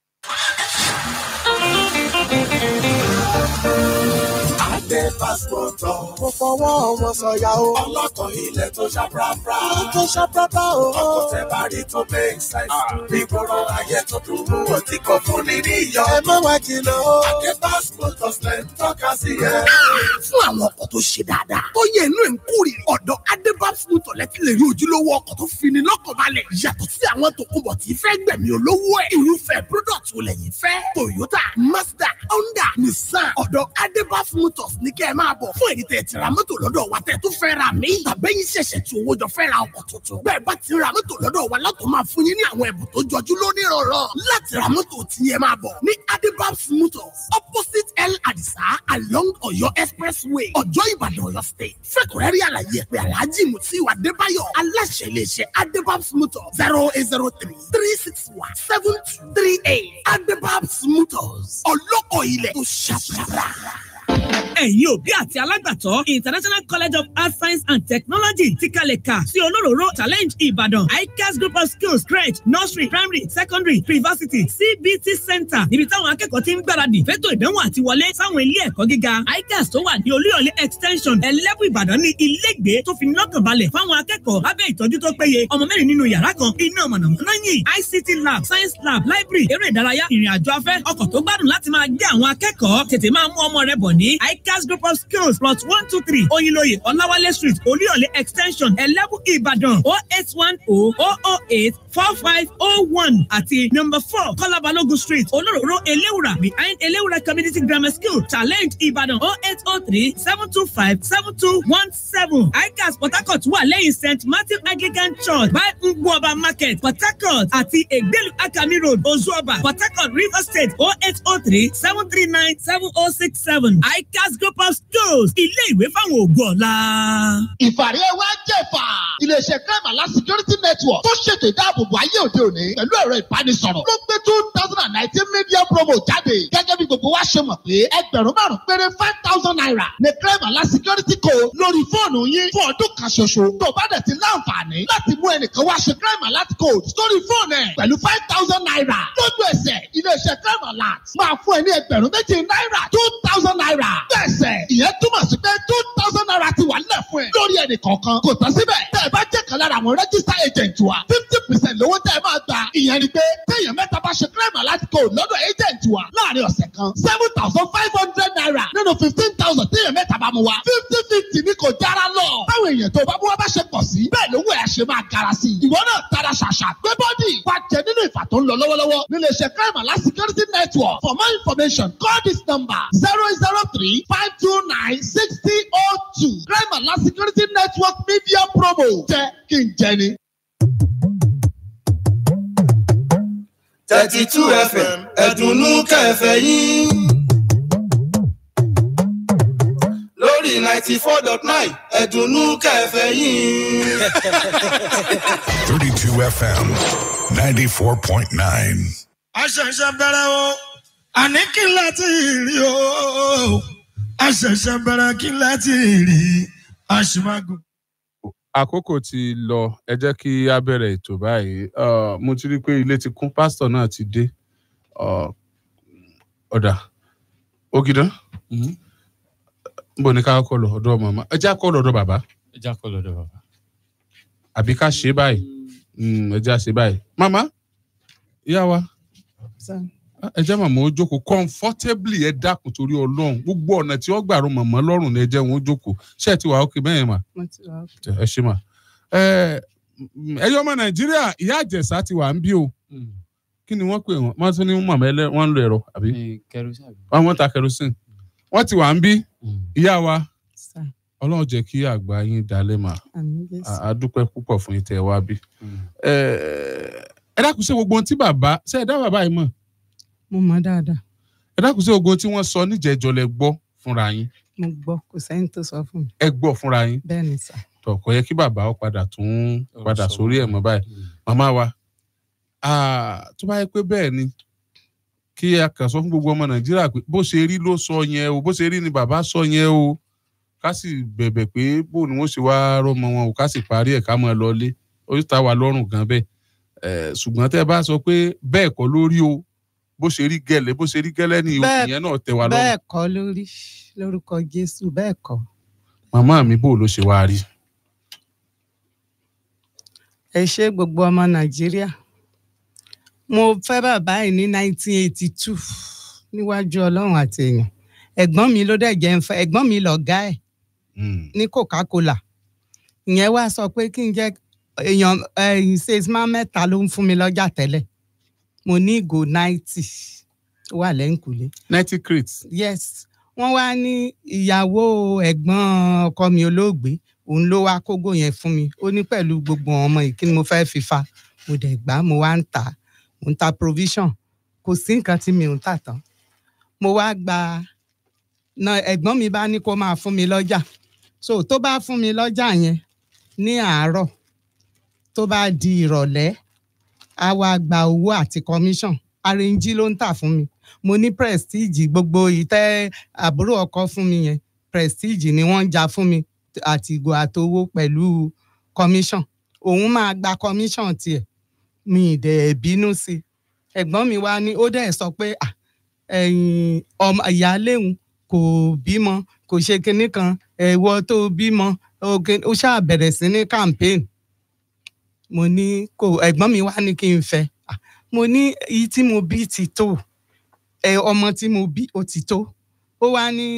Adé Passport mo fọwọ́ wọn sọ̀yà o. Ọlọ́kọ̀ ilẹ̀ tó ṣàprápra. Tó ṣàprápra o. Ọkọ̀ tẹ bá rí tó make sense. Nígboro ayé tó dùn ún wọ́n ti kọ̀ fún ní níyọ. Ẹ má wá jìnnà o. Adé Passport ọ̀sẹ̀ ń tọ́ka sí ẹ. Fún àwọn ọkọ̀ tó ṣe dáadáa, tó yẹ inú ẹ̀ ń kórè. Ọ̀dọ̀ Adé Passport lẹ́tí lè rí ojúlówó ọkọ̀ tó fini lọ́kàn balẹ̀. Yàtọ̀ sí àwọn tòkunbọ̀ tí fẹ́ gbẹ̀mí olówó ẹ̀. Irúfẹ́ product wo lẹ́yìn fẹ́? Toyota, Mazda, Honda, Nissan. Ọ̀dọ̀ Adé Passport ní kẹ́ ẹ máa bọ̀ fún èyí tẹ̀ ti ra mọ́tò lọ́dọ̀ wa tẹ̀ tó fẹ́ ra mí. Tàbẹ́yìn ṣẹ̀ṣẹ̀ tí owó jọ fẹ́ ra ọkọ̀ tuntun. Bẹ́ẹ̀ bá ti ra mọ́tò lọ́dọ̀ wa látọ̀ máa fún yín ní àwọn ẹ̀bùn tó jọjú lóní rọ̀rọ̀. Láti ra mọ́tò tí yẹn máa bọ̀ ní Adebabs Motors opposite El Adisa along Ọ̀yọ́ Expressway Ọ̀jọ́ Ìbàdàn Ọ̀yọ́ State. Fẹ́kùnrẹ́rì àlàyé pé Alhaji Mutiu Adébáyọ̀ aláṣẹ iléeṣẹ́ Adebabs Motors zero eight zero three three six one seven two three eight Adebabs Motors ọlọ́kọ̀ ilẹ̀ tó ṣàpàrà. Ẹ̀yin òbí àti alágbàtọ́ International College of Art Science and Technology ti kalẹ̀ kà sí Olóròró Challenge Ìbàdàn I C A S Group of Schools crèche nursery primary secondary university C B T Center níbi táwọn akẹ́kọ̀ọ́ ti ń gbáradì fẹ́tò ìdánwò àti wọlé sáwọn ilé ẹ̀kọ́ gíga I C A S tó wà ní Olúyọ̀lé extension ẹlẹ́bù Ìbàdàn ní ilégbé tó fi lọ́kàn balẹ̀ fáwọn akẹ́kọ̀ọ́ lábẹ́ ìtọ́jú tó péye ọmọ mẹ́rin nínú yàrá kan iná mọ̀nàmọ́ná yìí I C T lab science lab library eré ìdárayá ìrìn àjò afẹ́ ọkọ̀ tó gbádùn láti máa gbé àwọn akẹ́kọ̀ọ́ tètè máa mú ọmọ rẹ bọ̀ ní I C A S Group of Schools plot one two three Oyinloye Ọláwálé Street Olúyọ̀lé extension ẹlẹ́bù Ìbàdàn oh eight one oh oh oh eight four five oh one àti number four Kọ́lábalógun Street Olóròró Eléwùrà behind Eléwùrà Community Grammar School Challenge Ìbàdàn oh eight oh three seven two five seven two one seven I C A S Port Harcourt wà lẹ́yìn Saint Matthew Anglican Church by Ngwoba Market Port Harcourt àti Egbelu Akami Road Ozuoba Port Harcourt River State oh eight oh three seven three nine seven oh six seven I C A S Group of Schools ilé ìwé fáwọn ògo ọ̀la. Ìfàrí ẹ wá jẹ̀fà. Iléeṣẹ́ Crime Alert Security Network tó ṣètò ìdáàbòbò ayé òde òní pẹ̀lú ẹ̀rọ ìbánisọ̀rọ̀ ló gbé two thousand and nineteen media promo jáde. Gẹ́gẹ́ bí gbogbo wa ṣe mọ̀ pé ẹgbẹ̀rún márùn-ún péré five thousand naira ní Crime Alert Security code lórí fóònù yín fún ọdún kan ṣoṣo. Tó bá dẹ̀ ti láǹfààní láti mú ẹnìkan wá ṣe Crime Alert code sórí fóònù ẹ̀ pẹ̀lú five thousand naira. Lójú ẹsẹ̀ iléeṣẹ́ Crime Alert máa fún ẹ ní ẹgbẹ̀rún méjì náírà two thousand naira. Bẹ́ẹ̀sẹ̀ ìyẹn túmọ̀ sí pé two thousand naira ti wà nílẹ̀ fún ẹ lórí ẹnì kọ̀ọ̀kan. Kò tán síbẹ̀ tẹ́ ẹ bá jẹ́ kan lára àwọn register agent wa fifty percent lówó tẹ́ ẹ máa gbà. Ìyẹn ni pé téèyàn mẹ́ta bá ṣe Crime Alert code lọ́dọ̀ agent wa láàrin ọ̀sẹ̀ kan seven thousand five hundred naira nínú fifteen thousand téèyàn mẹ́ta bá mu wa fifty fifty ni kò jára lọ. Báwo èèyàn tó bá mú wa bá ṣe pọ̀ sí bẹ́ẹ̀ lówó ẹ̀ ṣe máa gara sí. Ìwọ náà tara ṣàṣà gbé bọ́dì wá jẹ nínú ìfà tó ń lọ lọ́wọ́lọ́wọ́ nílé iṣẹ́ Crime Alert Security Network. For more information call this number zero zero three five two nine six zero oh two Crime Alert Security Network media promo jẹ́ kí n jẹ ni. thirty-two F M ẹ̀dùnnú kẹfẹ́ yín lórí ninety-four dot nine ẹ̀dùnnú kẹfẹ́ yín. thirty-two F M ninety-four point nine. Àṣẹ̀ṣẹ̀ bẹ̀rẹ̀ o àní kí n láti rí o àṣẹ̀ṣẹ̀ bẹ̀rẹ̀ kí n láti rí àṣìmágùn. Àkókò ti lọ ẹ jẹ́ kí a bẹ̀rẹ̀ ètò báyìí mo ti rí pé ilé ti kún pásítọ̀ náà ti dé ọ̀dà Ògìdán níbo ni ká kọ́ lọ ọ̀dọ̀ màmá ẹ já kọ́ lọ ọ̀dọ̀ bàbá ẹ já kọ́ lọ ọ̀dọ̀ bàbá àbí ká ṣe báyìí ẹ já ṣe báyìí màmá ìyá wa ẹ jẹ́ màmá ó jókòó comfortably ẹ dákun torí Ọlọ́run gbogbo ọ̀nà tí wọ́n gbàrún màmá lọ́rùn ni ẹ jẹ́ wọn ó jókòó ṣé ẹ ti wà ókè bẹ́ẹ̀ mà ẹ ṣe mà ẹyọ ọmọ Nàìjíríà ìyá Àjẹsà ti wà ń bí o kí ni wọ́n pè wọ́n wọ́n tún ní màmá ẹlẹ́ wọ́n ń lo ẹ̀rọ àbí wọ́n ta kerosene wọ́n ti wà ń bí ìyá wa Ọlọ́run jẹ́ kí àgbà yín dalẹ̀ mà á dúpẹ́ púpọ̀ fún yín tẹ́ wá bí ẹ dákun ṣe gbogbo ohun tí bàbá ṣe ẹ dá bàbá yìí mọ̀ mo mọ̀ dáadáa. ẹ dákun sí ogun tí wọ́n sọ níjẹ̀jọ́ lẹ gbọ́ fúnra yín. mo gbọ́ kò sẹ́ni tó sọ fún mi. ẹ gbọ́ fúnra yín. bẹ́ẹ̀ ni sà. tọkọ yẹ kí bàbá ó padà tún padà sórí ẹ̀ mọ́ báyìí màmá wa tó bá yẹ pé bẹ́ẹ̀ ni kí a kàn sọ fún gbogbo ọmọ nàìjíríà pé bó ṣe rí ló sọ yẹn o bó ṣe rí ni bàbá sọ yẹn o ká sì bẹ̀bẹ̀ pé bó ni wọ́n ṣe wá rọmọ wọn o ká sì parí ẹ̀ ká mọ́ ẹ lọlé ó sì ta wà lọ́rùn gan bẹ́ẹ̀ ṣùgbọ́n tẹ́ ẹ bá sọ pé bẹ́ẹ̀ kọ́ lórí o bó ṣe rí gẹ́lẹ́ bó ṣe rí gẹ́lẹ́ ni ìyẹn náà tẹ́ wa lọ́rùn. bẹ́ẹ̀ kọ́ lórí lórúkọ Jésù bẹ́ẹ̀ kọ́. màmá mi bó ló ṣe wá rí. ẹ ṣé gbogbo ọmọ nàìjíríà mo fẹ́ bàbá yìí ní nineteen eighty two níwájú ọlọ́run àti èèyàn ẹ̀gbọ́n mi ló dẹ̀ jẹ́ ń fẹ́ ẹ̀gbọ́n mi lọ̀gá ẹ̀ ní Coca-Cola ìyẹn wá sọ pé kí n jẹ́ èèyàn salesman mẹ́ta ló ń fún mi lọ́jà tẹ́lẹ̀ mo ní ìgò ninety wà lẹ́yìnkùlé. ninety crates. yes wọ́n wá ní ìyàwó ẹ̀gbọ́n ọkọ mi olóògbé òun ló wá kógò yẹn fún mi ó ní pẹ̀lú gbogbo ọmọ yìí kí ni mo fẹ́ fi fa mo dẹ̀ gbà mo wá ń tà mo ń ta provision kò sí nǹkan tí mi ò ń tà tán mo wá gba na ẹ̀gbọ́n mi bá ní kó máa fún mi lọ́jà so tó bá fún mi lọ́jà yẹn ní àárọ̀ tó bá di ìrọ̀lẹ́ a wá gba owó àti commission arrange ló ń tà fún mi mo ní prestige gbogbo ìtẹ́ àbúrò ọkọ fún mi yẹn prestige ni wọ́n ń ja fún mi àti ìgò àtowó pẹ̀lú commission òun máa gba commission tiẹ̀ mi dẹ̀ bínú sí i ẹ̀gbọ́n mi wá ní ó dẹ̀ sọ pé ọmọ ìyáálé òun kò bímọ kò ṣe kinní kan ẹ̀wọ́ tó bímọ ó ṣáà bẹ̀rẹ̀ sí ní campaign mo ní kò ẹ̀gbọ́n mi wá ní kí n fẹ́ mo ní èyí tí mo bí ti tó ọmọ tí mo bí ó ti tó ó wá ní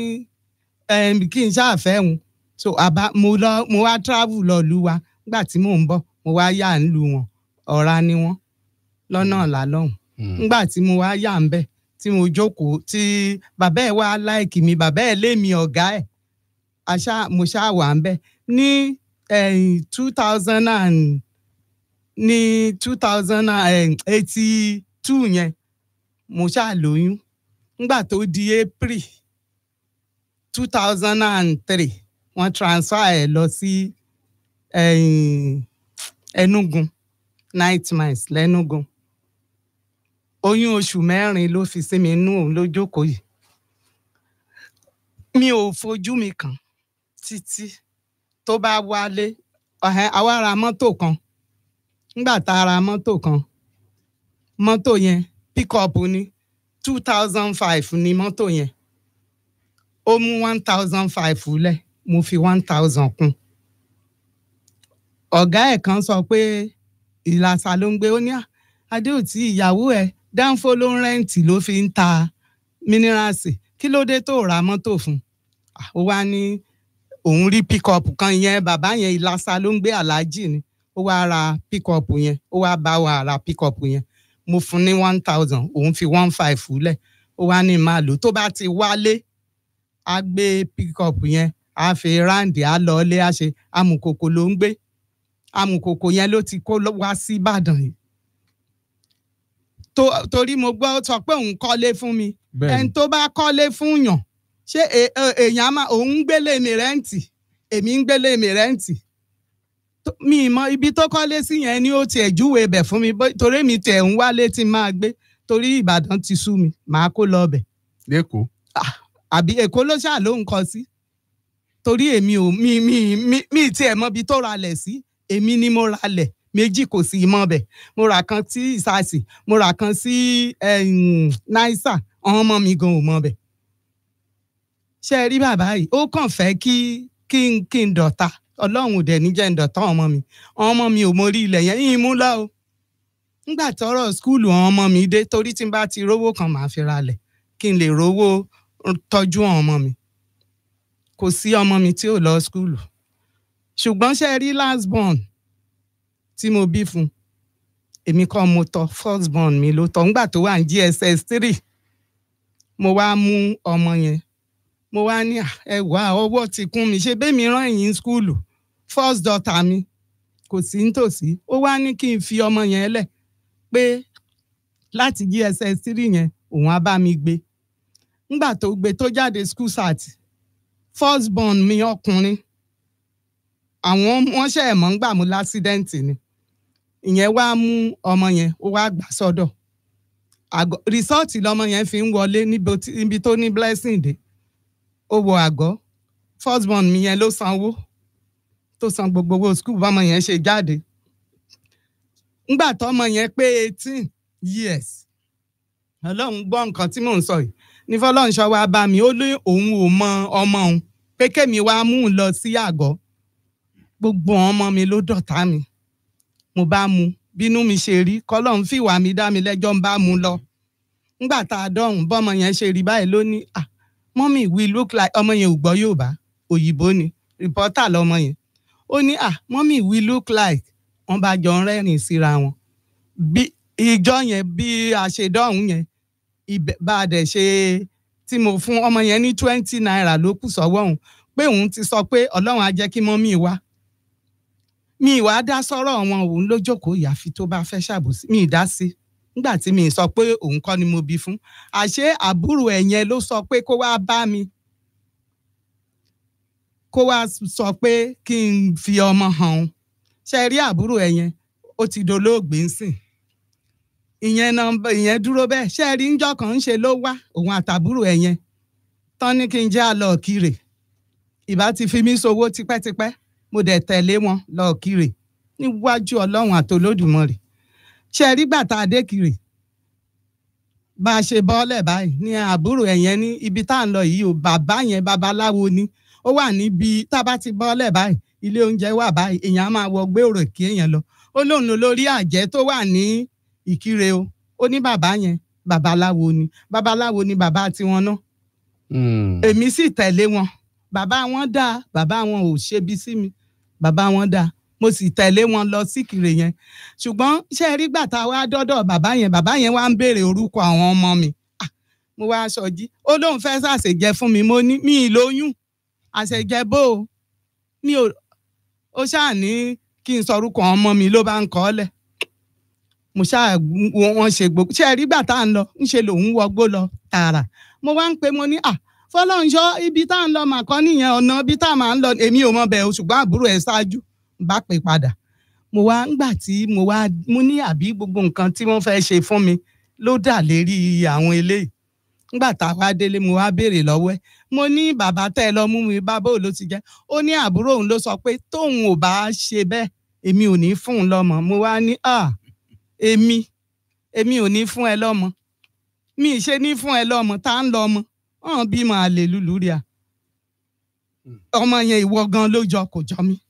kí n ṣáà fẹ́ òun so àbá mo lọ mo wá travel lọ lù wá nígbà tí mò ń bọ̀ mo wá yà ń lu wọn ọ̀ra ni wọ́n lọ́nà ọ̀la lọ́hùn nígbà tí mo wá yà ń bẹ̀ tí mo jókòó tí bàbá ẹ̀ wá láìkì mi bàbá ẹ̀ lé mi ọ̀gá ẹ̀ àṣà mo ṣáà wà ń bẹ̀ ní two thousand and ní two thousand and eighty two yẹn mo ṣáà lóyún nígbà tó di April two thousand and three wọ́n transfer ẹ̀ lọ sí Enugu night mice lẹ́nugun oyún oṣù mẹ́rin ló fi sí mi inú òun ló jókòó yìí mi ò fojú mi kàn títí tó bá wálé àwa ra mọ́tò kan nígbà tá a ra mọ́tò kan mọ́tò yẹn pick-up ní two thousand five ní mọ́tò yẹn ó mú one thousand five lẹ̀ mo fi one thousand kún ọ̀gá ẹ̀ kan sọ pé ìlàsà ló ń gbé ó ní adéòtí ìyàwó ẹ̀ dánfó ló ń rẹ́ǹtì ló fi ń ta mínírààsì kí ló dé tó ra mọ́tò fún ó wá ní òun rí pick-up kan yẹn bàbá yẹn ìlàsà ló ń gbé aláàjì ni ó wá ra pick-up yẹn ó wá bá wa ra pick-up yẹn mo fún ní one thousand òun fi one five lẹ̀ ó wá ní máa lò tó bá ti wálé á gbé pick-up yẹn á fi ráǹdì á lọ ilé á ṣe amùkòkò ló ń gbé amùkòkò yẹn ló ti kó wá sí Ìbàdàn yìí torí mo gbọ́ sọ pé òun kọ́lé fún mi ẹni tó bá kọ́lé fún yàn ṣé èèyàn máa òun ń gbélé mi rẹ́ǹtì èmi ń gbélé mi rẹ́ǹtì mi mọ ibi tó kọ́lé sí yẹn ni ó tiẹ̀ júwèé bẹ̀ fún mi torí mi tẹ̀ ń wálé tí máa gbé torí Ìbàdàn ti sú mi màá kó lọ bẹ̀. lẹ́kọ̀ọ́. àbí Èkó ló ṣáà ló ń kọ sí torí èmi ò mi mi mi mi tiẹ̀ mọ ibi tó ralẹ̀ sí èmi ni mo ralẹ̀ méjì kò sí mọ́ bẹ̀ mo ra kan sí ìsàsì mo ra kan sí náísà àwọn ọmọ mi gan ò mọ́ bẹ̀. ṣé ẹ rí bàbá yìí ó kàn fẹ́ kí kí n kí n dọ̀ta ọlọ́run ò dẹ̀ ní jẹ́ ń dọ̀ta ọmọ mi ọmọ mi ò mórí ilẹ̀ yẹn yín mú lọ o. nígbà tọ́rọ̀ skúlù àwọn ọmọ mi dé torí tí n bá ti rówó kan màá fi ralẹ̀ kí n lè rówó tọ́jú àwọn ọmọ mi kò sí ọmọ mi tí ò lọ skúlù ṣùgbọ́n ṣé ẹ rí last born tí mo bí fún èmi kọ́ mo tọ́ first born mi ló tọ́ nígbà tó wà ní G S S three mo wá mú ọmọ yẹn mo wá ní ẹ wá ọwọ́ ti kún mi ṣe bẹ́ẹ̀ mi rán ẹ̀yìn skúlù first daughter mi kò sí nítòsí ó wá ní kí n fi ọmọ yẹn lẹ̀ pé láti G S S three yẹn òun á bá mi gbé nígbà tó gbé tó jáde school sat first born mi ọkùnrin àwọn wọ́n ṣe ẹ̀ mọ́ ń gbà mú lásídẹ́ǹtì ni ìyẹn wá mú ọmọ yẹn ó wá gbà sọ́dọ̀ àgọ́ rìsọ́ọ̀tì lọmọ yẹn fi ń wọlé níbi tó ní blessing dé ó wọ àgọ́ first born mi yẹn ló sanwó tó san gbogbo owó school bọ́mọ yẹn ṣe jáde ńgbà tọ́mọ yẹn pé eighteen years ọlọ́run gbọ́ nǹkan tí mò ń sọ yìí ní fọlọ́runṣọ́ wa bá mi ó lé òun ò mọ ọmọ òun pé kémi wá mú un lọ sí àgọ́ gbogbo ọmọ mi ló dọ̀tá mi mo bá mu bínú mi ṣe rí kọ́lọ́run fìwà mi dá mi lẹ́jọ́ ń bá mu lọ ńgbà tá a dọ̀hún bọ́mọ yẹn ṣe rí báyìí ló ní ah mọ́mì we look like ọmọ yẹn ò gbọ́ Yorùbá òyìnbó ni rìpọ́tà lọmọ yẹn ó ní ah mọ́mì we look like wọ́n bá jọ ń rẹ́rìn síra wọn bí ìjọ yẹn bí a ṣe dọ̀hún yẹn bá a dẹ̀ ṣe tí mo fún ọmọ yẹn ní twenty naira ló kù sọ́wọ́ òun pé òun ti sọ pé Ọlọ́run á jẹ́ kí mọ́mì wá mi ìwà dá sọ́rọ̀ wọn òun ló jókòó ìyàfi tó bá fẹ́ ṣàbòsí mi ìdá sí nígbà tí mi sọ pé òun kọ́ ni mo bí fún àṣé àbúrò ẹ̀ yẹn ló sọ pé kó wá bá mi kó wá sọ pé kí n fi ọmọ hàn òun ṣe rí àbúrò ẹ̀ yẹn ó ti dolóògbé ń sìn ìyẹn nọ́mbà ìyẹn dúró bẹ́ẹ̀ ṣe rí ńjọ́ kan ń ṣe ló wá òun àtàbúrò ẹ̀ yẹn tán ní kí n jẹ́ àlọ́ kiri ìbá ti fi mí sowó tipẹ́tipẹ́ mo dẹ̀ tẹ̀lé wọn lọ kiri níwájú Ọlọ́run àtolódùmarè ṣe rí gbàtà adékiri bá a ṣe bọ́ọ̀lẹ̀ báyìí ní àbúrò ẹ̀ yẹn ní ibi tá à ń lọ yìí o bàbá yẹn babaláwo ni ó wà níbi tá a bá ti bọ́ọ̀lẹ̀ báyìí ilé oúnjẹ wà báyìí èèyàn á máa wọ gbèrò kí èèyàn lọ ó lóun lórí àjẹ́ tó wà ní Ìkirè o ó ní bàbá yẹn babaláwo ni babaláwo ni bàbá tiwọn náà èmi sì tẹ̀lé wọn bàbá wọn dáa bàbá wọn ò ṣebi sí mi bàbá wọn dáa mo sì tẹ̀lé wọn lọ sí Ìkirè yẹn ṣùgbọ́n ṣe rí gbà tá a wá dọ́dọ̀ bàbá yẹn bàbá yẹn wá ń béèrè orúkọ àwọn ọmọ mi mo wá aṣọ jí ó lóun fẹ́ ṣàṣejẹ fún mi mo ní mi ì lóyún àṣejẹ bó o mi ò ó ṣáà ní kí n sọ orúkọ ọmọ mi ló bá ń kọ́ ọ́ lẹ̀ mo ṣáà wọn ṣe gbogbo ṣe rí gbà tá à ń lọ ń ṣe lòun wọgbó lọ tààrà mo wá ń pe mo ní à Fọlọ́runṣọ́ ibi tá à ń lọ màkọ́ nìyẹn ọ̀nà ibi tá à máa ń lọ èmi ò mọ bẹ́ẹ̀ o ṣùgbọ́n àbúrò ẹ̀ ṣáájú bá pè padà mo wá ńgbà tí mo wá mo ní àbí gbogbo nǹkan tí wọ́n fẹ́ ṣe fún mi ló dà lérí àwọn eléyìí ńgbà tá a wá délé mo wá béèrè lọ́wọ́ ẹ̀ mo ní bàbá tẹ́ ẹ lọ mú mi bá bó ló ti jẹ́ ó ní àbúrò òun ló sọ pé tóun ò bá ṣe bẹ́ẹ̀ èmi ò ní fún un lọ́mọ mo wá ní à èmi èmi ò ní fún ẹ lọ́mọ mi ì ṣe ní fún ẹ lọ́mọ tá ń lọ ọmọ ọ̀hún bímọ àlè lùlùríà ọmọ yẹn ìwọ gan ló jọ kò jọ mí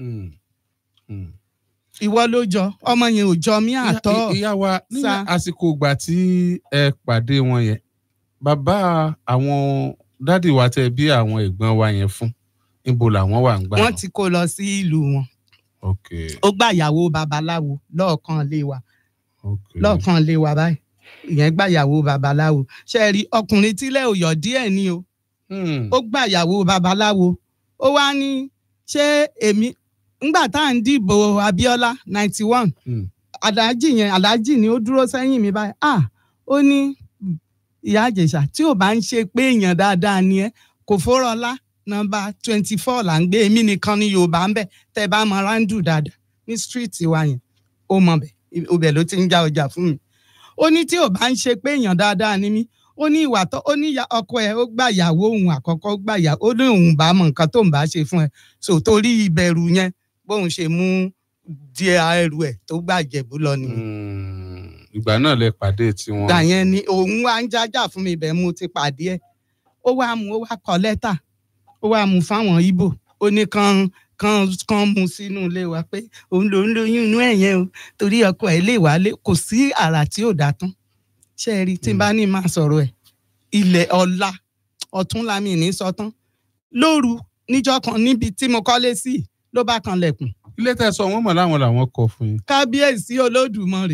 ìwọ ló jọ ọmọ yẹn ò jọ mí àtọ. ìyá wa ní àsìkò ìgbà tí ẹ pàdé wọn yẹn bàbá àwọn dádì wa tẹ bí àwọn ẹ̀gbọ́n wa yẹn fún níbo làwọn wà ń gbà. wọ́n ti kó lọ sí ìlú wọn ó gbà ìyàwó babaláwo lọ́ọ̀kan lé wa lọ́ọ̀kan lé wa báyìí ìyẹn gbà ìyàwó babaláwo ṣe rí ọkùnrin tílẹ̀ òyọ̀ díẹ̀ ni o ó gbà ìyàwó babaláwo ó wá ní ṣé èmi ńgbà tá à ń dìbò Abíọ́lá ninety one aláàjì yẹn aláàjì ni ó dúró sẹ́yìn mi báyìí ah ó ní ìyá Ìjẹ̀ṣà tí ò bá ń ṣe pé èèyàn dáadáa ni ẹ kò fọ́rọ̀lá nọ́mbà twenty four là ń gbé èmi nìkan ní Yorùbá ń bẹ tẹ́ bá mọ rándù dáadáa ní street wa yẹn ó mọ bẹ ibẹ̀ ló ti ń já ọjà fún mi ó ní tí ò bá ń ṣe pé èèyàn dáadáa ni mí ó ní ìwà tó ó ní ọkọ ẹ ó gbà ìyàwó òun àkọ́kọ́ gbà ìyàwó ó ní òun bá mọ nǹkan tó ń bá ṣe fún ẹ so torí ìbẹ̀rù yẹn bóun ṣe mú díẹ̀ ẹrù ẹ tó gbà Jẹ̀bú lọ ni. ìgbà náà lẹ pàdé tiwọn. ìgbà yẹn ni òun wá ń jájà fún mi ibẹ̀ mo ti pàdé ẹ ó wá mú ó wá kọ lẹ́tà ó wá mú fáwọn Ìgbò ó ní kan kan kan mú sínú ilé wa pé òun ló ń lóyún inú ẹ̀ yẹn o torí ọkọ ẹ̀ lè wálé kò sí àrà tí ò dá tán ṣe rí tí n bá ní máa sọ̀rọ̀ ẹ̀ ilẹ̀ ọ̀la ọ̀tún lámì ní sọtán lóru níjọ́ kan níbi tí mo kọ́lé sí ló bá kan lẹ̀kùn. ilé tẹ́ sọ wọ́n mọ̀ láwọn làwọn kọ fún yín. kábíyèsí Olódùmarè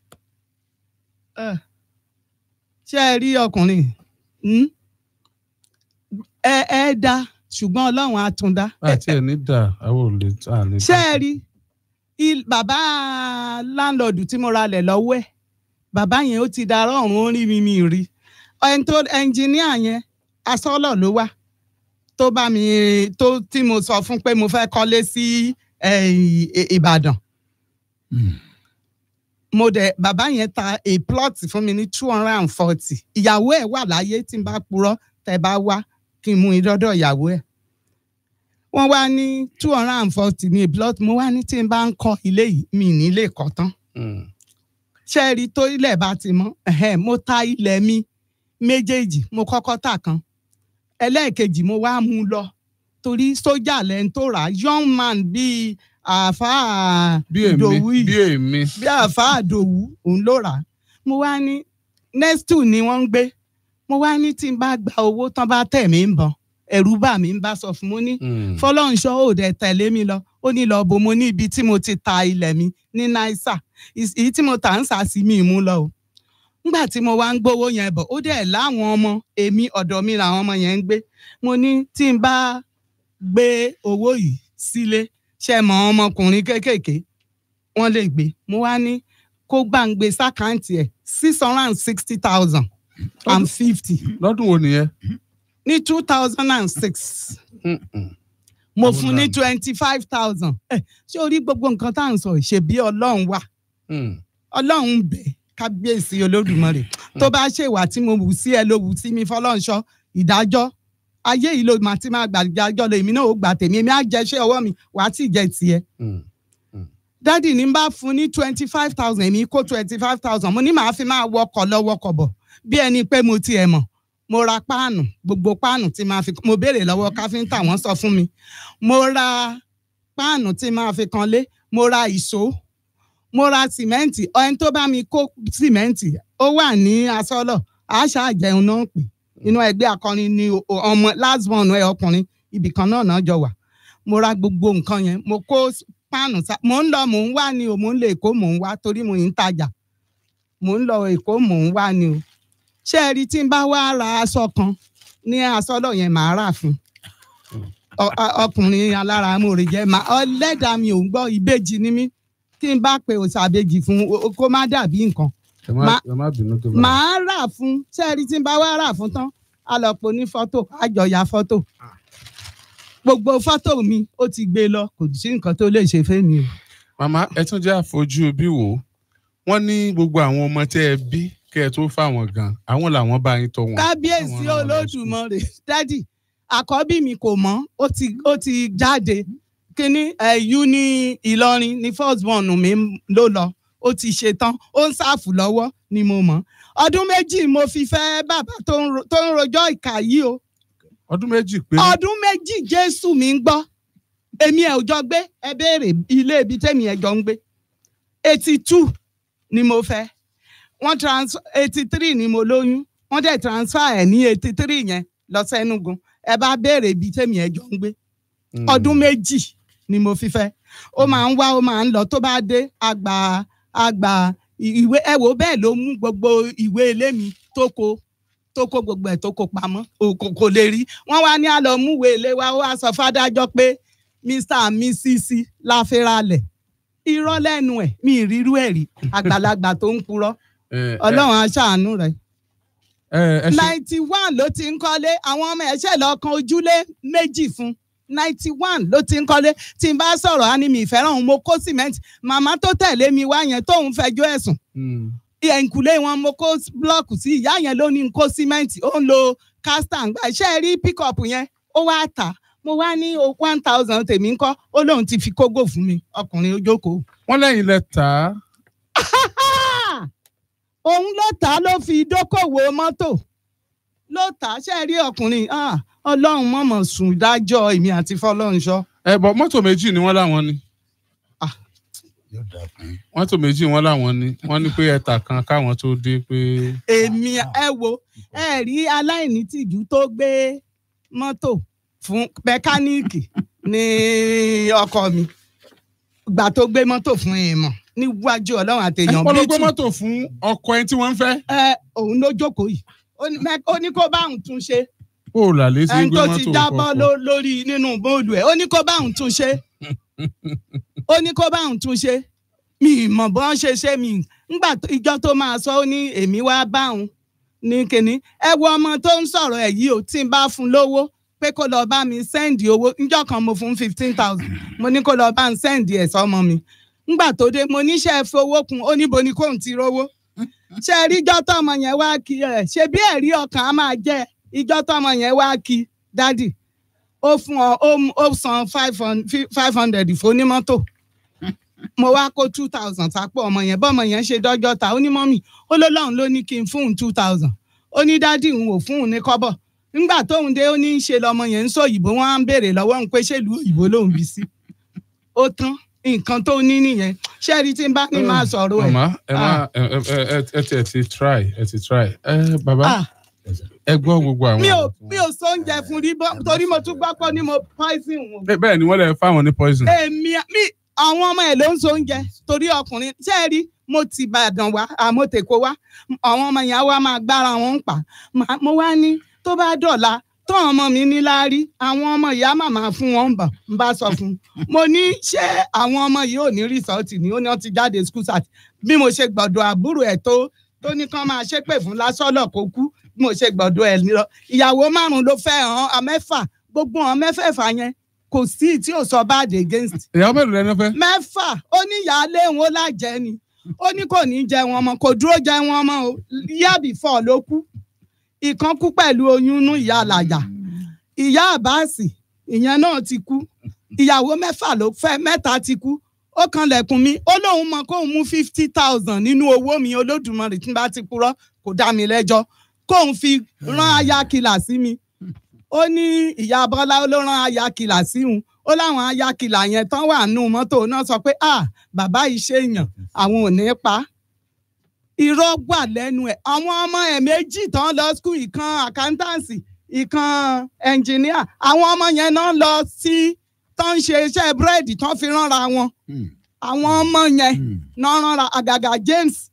ṣe ẹ rí ọkùnrin ẹ ẹ dá ṣùgbọ́n Ọlọ́run á tún dá. àti ẹ̀ ní dà àwọn ò lè tà ní. ṣé ẹ rí bàbá láńlọ́ọ̀dù tí mo ra lẹ̀ lọ́wọ́ ẹ̀ bàbá yẹn ó ti darọ́ ọ̀run ó rí mi mi rí ẹni tó ẹnjìníà yẹn asọ́lọ̀ ló wà tó bá mi tó tí mo sọ fún pé mo fẹ́ kọ́lé sí Ìbàdàn. Mo dẹ̀ bàbá yẹn ta a plot fún mi ní two hundred and forty. Ìyàwó ẹ̀ wà láyé tí n bá purọ́ tẹ́ bá wá kí n mú ìdọ́dọ̀ ìyàwó ẹ̀. Wọ́n wá ní two hundred and forty ní plot. Mo wá ní tí n bá ń kọ́ ilé yìí mi ní lè kọ́ tán. Ṣé rí tó ilẹ̀ bá ti mọ́? Mo ta ilẹ̀ mi méjèèjì, mo kọ́kọ́ tà kan. Ẹlẹ́ẹ̀kejì mo wá mú lọ torí sójà lẹ́ni tó rà young man bíi àáfàá Ìdòwú yìí bí èmi bí àáfàá Ìdòwú òun ló rà. Mo wá ní next two ni wọ́n ń gbé. Mo wá ní tí n bá gba owó tán bá tẹ̀ mí ń bọ̀ ẹ̀rù bà mí ń bá sọ fún mo ní Fọlọ́runṣọ́ ò dẹ̀ tẹ̀lé mi lọ. Ó ní lọ bo mo ní ibi tí mo ti ta ilẹ̀ mi ní náísà èyí tí mo tà ń sà sí mi mú lọ o. Nígbà tí mo wá ń gbówó yẹn bọ̀ ó dẹ̀ láwọn ọmọ èmi ọ̀dọ̀ mi làwọn ọmọ yẹn ń gbé. Mo ní tí n bá gbé owó yìí sílé ṣe mọ ọmọkùnrin kéékèèké wọ́n lè gbé. Mo wá ní kó gbàǹgbé sákàǹtì ẹ̀ six hundred and sixty thousand and fifty. Lọ́dún wo nìyẹn? Ní two thousand and six. Mo fún ní twenty five thousand. Ṣé o rí gbogbo nǹkan tá à ń sọ ṣe bí Ọlọ́run wà? Ọlọ́run bẹ̀ kábíyèsí Olódùmarè. Tó bá ṣèwà tí mo wù sí ẹ ló wù sí mi Fọlọ́runṣọ́ ìdájọ́ ayé yìí ló máa ti máa gbàdájọ́ lọ èmi náà ó gbà tèmi èmi á jẹ iṣẹ́ ọwọ́ mi wàá tí ì jẹ tiẹ̀. Dádì ní bá fún ní twenty five thousand èmi kó twenty five thousand mo ní màá fi máa wọkọ̀ lọ wọkọ̀ bọ̀ bí ẹni pé mo tiẹ̀ mọ̀. Mo ra páànù gbogbo páànù tí máa fi mo béèrè lọ́wọ́ káfíńtà wọ́n sọ fún mi. Mo ra páànù tí máa fi kanlé, mo ra ìṣó, mo ra sìmẹ́ǹtì. Ẹni tó bá mi kó sìmẹ́ǹtì ó wà ní Asọ́lọ̀ àṣà àjẹun náà pè inú ẹgbẹ́ akọrin ni ọmọ last born ẹ ọkùnrin ibì kan náà náà jọ wà. Mo ra gbogbo nǹkan yẹn mo kó páànù sa mo ń lọ mò ń wá ni o mo ń lọ Èkó mò ń wá torí mo ń tajà mo ń lọ Èkó mò ń wá ni o. Ṣé ẹ rí tí n bá wá ra aṣọ kan ní Asọ́lọ̀ yẹn màá rà fún ọkùnrin alára amóore jẹ́ ọlẹ́dàá mi ò ń gbọ́ ìbejì ni mí tí n bá pe òṣàbejì fún kó má dàbí nǹkan màá rà fún. Ṣé ẹ rí tí n bá wá rà fún tán a lọ pò ní fọ́tò àjọyà fọ́tò gbogbo fọ́tò mi ó ti gbé lọ kò sí nǹkan tó lè ṣe fẹ́ mi o. Màmá ẹ tún jẹ́ àfojú bí wò wọ́n ní gbogbo àwọn ọmọ tẹ́ ẹ bí kẹ́ ẹ tó fáwọn gan àwọn làwọn bá yín tọ́ wọn. Kábíyèsí Olódùmarè dádì àkọ́bí mi kò mọ̀ ó ti ó ti jáde kíní ẹ̀yú ní Ìlọrin ní first born mi ló lọ ó ti ṣe tán ó ń ṣàfù lọ́wọ́ ni mo mọ̀. Ọdún méjì mo fi fẹ́ bàbá tó ń rojọ́ ìkà yìí o. Ọdún méjì pé. Ọdún méjì Jésù mi ń gbọ́ èmi ẹ̀ ò jọ gbé ẹ béèrè ilé ibi tẹ́mi ẹ̀ jọ ń gbé eighty two ni mo fẹ́ wọ́n transfer eighty three ni mo lóyún wọ́n dẹ̀ transfer ẹ̀ ní eighty three yẹn lọ sẹ́nugun ẹ bá béèrè ibi tẹ́mi ẹ̀ jọ ń gbé ọdún méjì ni mo fi fẹ́ ó máa ń wá ó máa ń lọ tó bá dé àgbà àgbà ìwé ẹ wò bẹ́ẹ̀ ló mú gbogbo ìwé ilé mi tó kó tó kó gbogbo ẹ̀ tó kó pamọ́ kò lè rí wọ́n wá ní àlọ́ múwé ilé wa ó wá sọ fádájọ́ pé Mr and Missus la fi ralẹ̀ irọ́ lẹ́nu ẹ̀ mi ìrírú ẹ̀ rí àgbàlagbà tó ń purọ́ Ọlọ́run aṣàánú rẹ̀. ninety one ló ti ń kọ́lé àwọn ọmọ ẹ̀ṣẹ̀ lọ́kàn ojúlé méjì fún ninety one ló ti ń kọ́lé tí n bá sọ̀rọ̀ á ní mi ìfẹ́ràn òun mo kó sìmẹ́ǹtì màmá tó tẹ̀lé mi wá yẹn tóun fẹjọ́ ẹ̀sùn ẹ̀ǹkùlé wọn mo kó blọọkù sí ìyá yẹn ló ní n kó sìmẹ́ǹtì ó ń lo castan gbà ṣe rí pick-up yẹn ó wá tà mo wá ní one thousand tèmi ń kọ́ ó lóun ti fi kógò fún mi ọkùnrin ojókòó. wọ́n lẹ́yìn lẹ tà á. òun ló tà á ló fi dókòwò mọ́tò ló tà á ṣe rí ọkùnrin Ọlọ́run mọ̀mọ̀ sùn dájọ́ èmi àti Fọlọ́runṣọ́. ẹ bọ mọ́tò méjì ni wọ́n láwọn ni. mọ́tò méjì wọ́n láwọn ni wọ́n ní pé ẹ̀ta kan káwọn tó dé pé. èmi ẹ wo ẹ rí aláìní tìjú tó gbé mọ́tò fún mẹkáníìkì ní ọkọ mi gbà tó gbé mọ́tò fún èèmọ̀ níwájú Ọlọ́run àtẹ̀yàn bíi tù. ẹ gbé mọ́tò fún ọkọ ẹni tí wọ́n ń fẹ́. ẹ òun ló jókòó yìí ó ní kó bá òun tún ṣe. ó là lé sí gbé mọ́tò ẹni tó ti jábọ́ lórí nínú bóòlù ẹ̀ ó ní kó bá òun tún ṣe. ó ní kó bá òun tún ṣe. mi mọ̀ bọ́n ṣe ṣe mi ńgbà ìjọ tó máa sọ ó ní èmi wá bá òun ní kinní ẹ wo ọmọ tó ń sọ̀rọ̀ ẹ̀ yìí o tí n bá fún lówó pé kó lọ bá mi sẹ́ndì owó níjọ́ kan mo fún fifteen thousand mo ní kó lọ bá mi sẹ́ndì ẹ̀ sọ́mọ mi ngbà tó dé mo níṣẹ́ fowó kun ó níbo ni kóun ti rówó ṣe rí ijọ́ tọ́mọ yẹn wá kí ẹ̀ ṣe bí ẹ̀rí ọkàn á máa jẹ́ ijọ́ tọ́mọ yẹn wá kí dádì ó fún ọ ó san five hundred ìfowónímọ́tò mo wá kó two thousand sápò ọmọ yẹn bọ́mọ yẹn ṣe dọ́jọ́ ta ó ní mọ́mì ó ló lọ́run ló ní kí n fún un two thousand ó ní dádì òun ò fún un ní kọ́bọ̀ nígbà tóun dé ó ní í ṣe lọmọ yẹn ń sọ òyìnbó wọn á ń béèrè lọ́wọ́ òun pé ṣèlú òyìnbó lòun bí sí ó tán nǹkan tó ní nìyẹn ṣé rí tí n bá ní máa sọ̀rọ̀ ẹ̀. màmá ẹ má ẹ ti ẹ ti try ẹ ti try ẹ bàbá ẹ gbọ́ gbogbo àwọn. mi ò mi ò sọ oúnjẹ fún rí torí mo tún gbọ́ pọ́ ní mo poison wọn. bẹ́ẹ̀ ni wọ́n lè fáwọn ní poison. èmi mi àwọn ọmọ ẹ̀ ló ń so oúnjẹ torí ọkùnrin ṣé ẹ rí mo ti Ìbàdàn wá àmọ́ tèkó wá àwọn ọmọ yẹn wá máa gbára wọn ń pa mo wá ní tó bá dọ̀la tó ọmọ mi ní láárí àwọn ọmọ ìyá màmá fún wọn bọ̀ ń bá sọ fún mo ní ṣé àwọn ọmọ yìí ò ní rìsọ́ọ̀tì ni ó ní wọ́n ti jáde school sat bí mo ṣe gbọ́dọ̀ àbúrò ẹ̀ tó tó ní kán máa ṣépè fún lásọ̀lọ̀ kó kú bí mo ṣe gbọ́dọ̀ ẹ̀ lọ ìyàwó márùn-ún ló fẹ́ hàn án mẹ́fà gbogbo hàn mẹ́fẹ̀ẹ̀fà yẹn kò sí tí ò sọ bad against. ìyàwó mélòó lẹnu fẹ́. mẹ́fà ó ní ìyáálé òun ó lájẹ ni ó ní kò ní jẹ wọn mọ́ kò dúró jẹ wọn mọ́ o year before ló kú ìkan kú pẹ̀lú oyún inú ìyá àlàyà ìyá àbáàsì ìyẹn náà ti kú ìyàwó mẹ́fà ló fẹ́ mẹ́ta ti kú ó kanlẹ̀kùn mi ó lóun mọ kóun mú fifty thousand nínú owó mi Olódùmarè tí n bá ti purọ́ kò dá mi lẹ́jọ́ kóun fi rán ayákìlà sí mi ó ní ìyá Bọ́lá ló rán ayákìlà sí òun ó láwọn ayákìlà yẹn tán wà nù mọ́tò náà sọ pé ah bàbá yìí ṣèyàn àwọn ò ní pa irọ́ wà lẹ́nu ẹ̀ àwọn ọmọ ẹ̀ méjì tán lọ skul ìkan accountancy ìkan engineer àwọn ọmọ yẹn náà lọ sí tán ṣe iṣẹ́ búrẹ́dì tán fi ránra wọn àwọn ọmọ yẹn náà ránra àgàgà James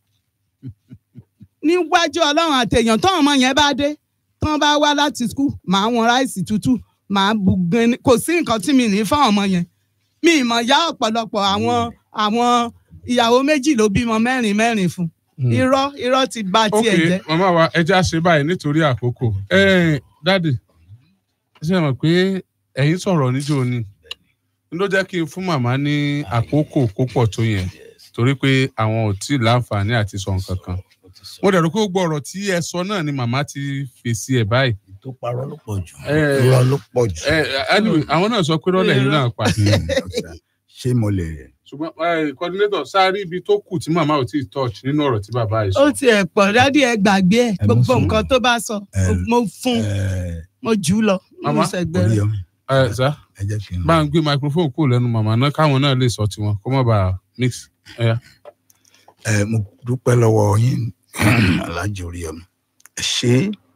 níwájú Ọlọ́run àtẹ̀yàn tán ọmọ yẹn bá dé tán bá wá láti skul màá wọn ráìsì tútù màá bu gan kò sí nǹkan tí mi ní fún ọmọ yẹn mi ìmọ̀ ya ọ̀pọ̀lọpọ̀ àwọn àwọn ìyàwó méjì ló bímọ mẹ́rin mẹ́rin fún irọ́ irọ́ ti bà tiẹ̀ jẹ́. ok màmá wa ẹ jẹ́ àṣẹ báyìí nítorí àkókò dáàdì ṣe mọ̀ pé ẹ̀yin sọ̀rọ̀ níjó ni ló jẹ́ kí n fún màmá ní àkókò kó pọ̀ tó yẹn torí pé àwọn ò tí ì láǹfààní àti sọ nǹkan kan mo dẹ̀ rò pé gbogbo ọ̀rọ̀ tí ẹ sọ náà ni màmá ti fèsì ẹ̀ báyìí. tó parọ́ ló pọ̀ jù irọ́ ló pọ̀ jù. anyway àwọn náà sọ pé rọ́lẹ̀ yìí náà pa. ṣé mo lè. ṣùgbọ́n coordinator sáré ibi tó kù tí màmá ò tí ì touch nínú ọ̀rọ̀ tí bàbá yìí sọ. ó ti ẹ̀ pọ̀ dádì ẹ gbàgbé ẹ gbogbo nǹkan tó bá sọ mo fún mo jù ú lọ. màmá ẹ sá bá ń gbé microphone kúrò lẹ́nu màmá náà káwọn náà lè sọ tiwọn kó má bàa mix. ẹ mo dúpẹ́ lọ́wọ́ yín Alhaji Oríyọmí ẹ ṣe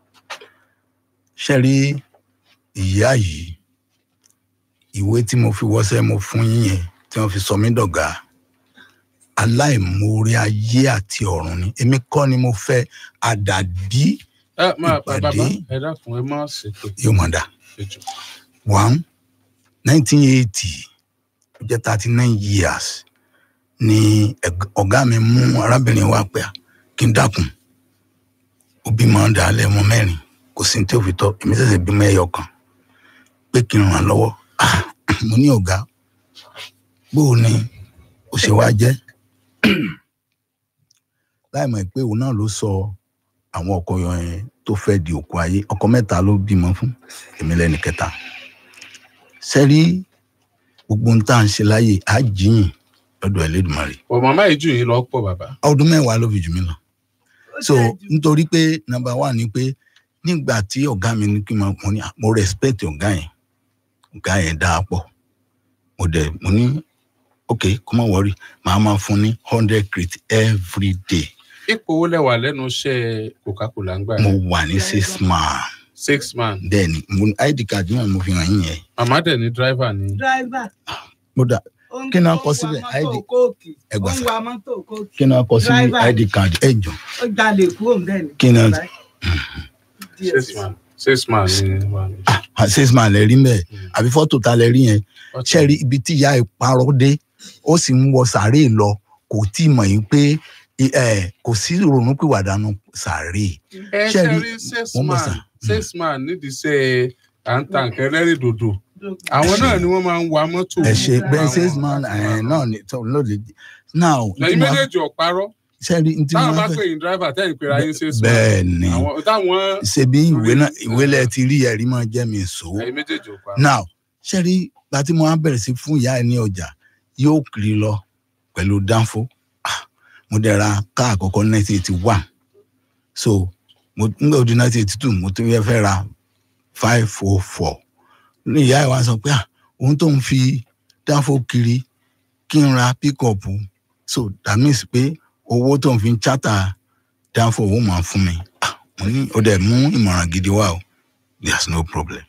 ṣe rí ìyá yìí ìwé tí mo fi wọ́sẹ̀ mo fún yín yẹn tí wọ́n fi sọ mí dọ̀gá aláìmoore ayé àti ọ̀run ni èmi kọ́ ni mo fẹ́ àdàdí ìpàdé ẹ dákun ẹ má ṣètò yóò mọ̀ dá one nineteen eighty ó jẹ́ thirty nine years ni ọ̀gá mi mú arábìnrin wa pẹ́ kí n dákun ó bímọ dàálẹ̀ ọmọ mẹ́rin kò sí tí ó fi tọ́ èmi ṣẹ̀ṣẹ̀ bímọ ẹyọ kan pé kí n ràn lọ́wọ́ mo ní ọ̀gá bóò ni ó ṣe wá jẹ́ láì mọ̀ pé òun náà ló sọ àwọn ọkọ yẹn tó fẹ́ di òkú ayé ọkọ mẹ́ta ló bímọ fún èmi lẹ́ni kẹta sẹ́rí gbogbo ń tà ń ṣe láyé àjíyìn lọ́dọ̀ Ẹlẹ́dùmarè. ọ̀ màmá yìí jù yín lọ pọ̀ bàbá. ọdún mẹ́wàá ló fi jù mí lọ. so nítorí pé number one ni pé nígbà tí ọ̀gá mi ní kí n máa ní mo respect ọ̀gá yẹn ọ̀gá yẹn dáa pọ̀ mo dẹ̀ mo ní ok kó má wọrí màá máa fún ní hundred crate every day. ipò wo lẹ wà lẹ́nu iṣẹ́ Coca-Cola ń gbà. mo wà ní six man. six man. bẹ́ẹ̀ni mo ní id card náà mo fi hàn yín yẹn. màmá dẹ̀ ní driver ni. driver. mo dà kí náà kọ síbẹ̀ id ẹgbà sá kí náà kọ síbẹ̀ id card ẹ jọ. ó jalè kúrò bẹ́ẹ̀ni. kí náà. six man six man ni wà ní. ah six man lẹ rí mẹ àbí fọ́tò ta lẹ rí yẹn ṣe rí ibi tí ìyá ìparọ́ dé ó sì ń wọ sàárè lọ kò tí ì mọ̀ yín pé kò sí ronúpìwàdà nù sàárè. ẹ ṣe rí six man six man nídìí ṣe à ń ta nǹkan ẹlẹ́rìí dòdò àwọn náà ni wọ́n máa ń wa mọ́tò. ẹ ṣe bẹ́ẹ̀ salesman náà ni lóde now. lẹ́yìn méjèèjì ọ̀parọ́ sẹ́ẹ̀rì ntí táwọn bá pè yín driver tẹ́yìn pé ayé ṣe sọ. bẹ́ẹ̀ ni táwọn. ṣebí ìwé náà ìwé lẹ ti rí ẹ̀rí máa jẹ́ mi so. lẹ́yìn méjèèjì ọ̀parọ́. now sẹ́ẹ̀rì gbàtí mo á bẹ̀rẹ̀ sí fún ìyá ẹ̀ ní ọjà yóò kiri lọ pẹ̀lú dánfó mo dẹ̀ ra káà àkọ́kọ́ nineteen eighty one so mo nígbà odi nineteen eighty two mo tún yẹ fẹ́ ra five oh four ní ìyá ẹ̀ wá sọ pé òun tó ń fi dánfó kiri kí n ra pick-up so that means pé owó tó ń fi chata dánfó owó máa fún mi mo ní ó dẹ̀ mú ìmọ̀ràn gidi wá o there's no problem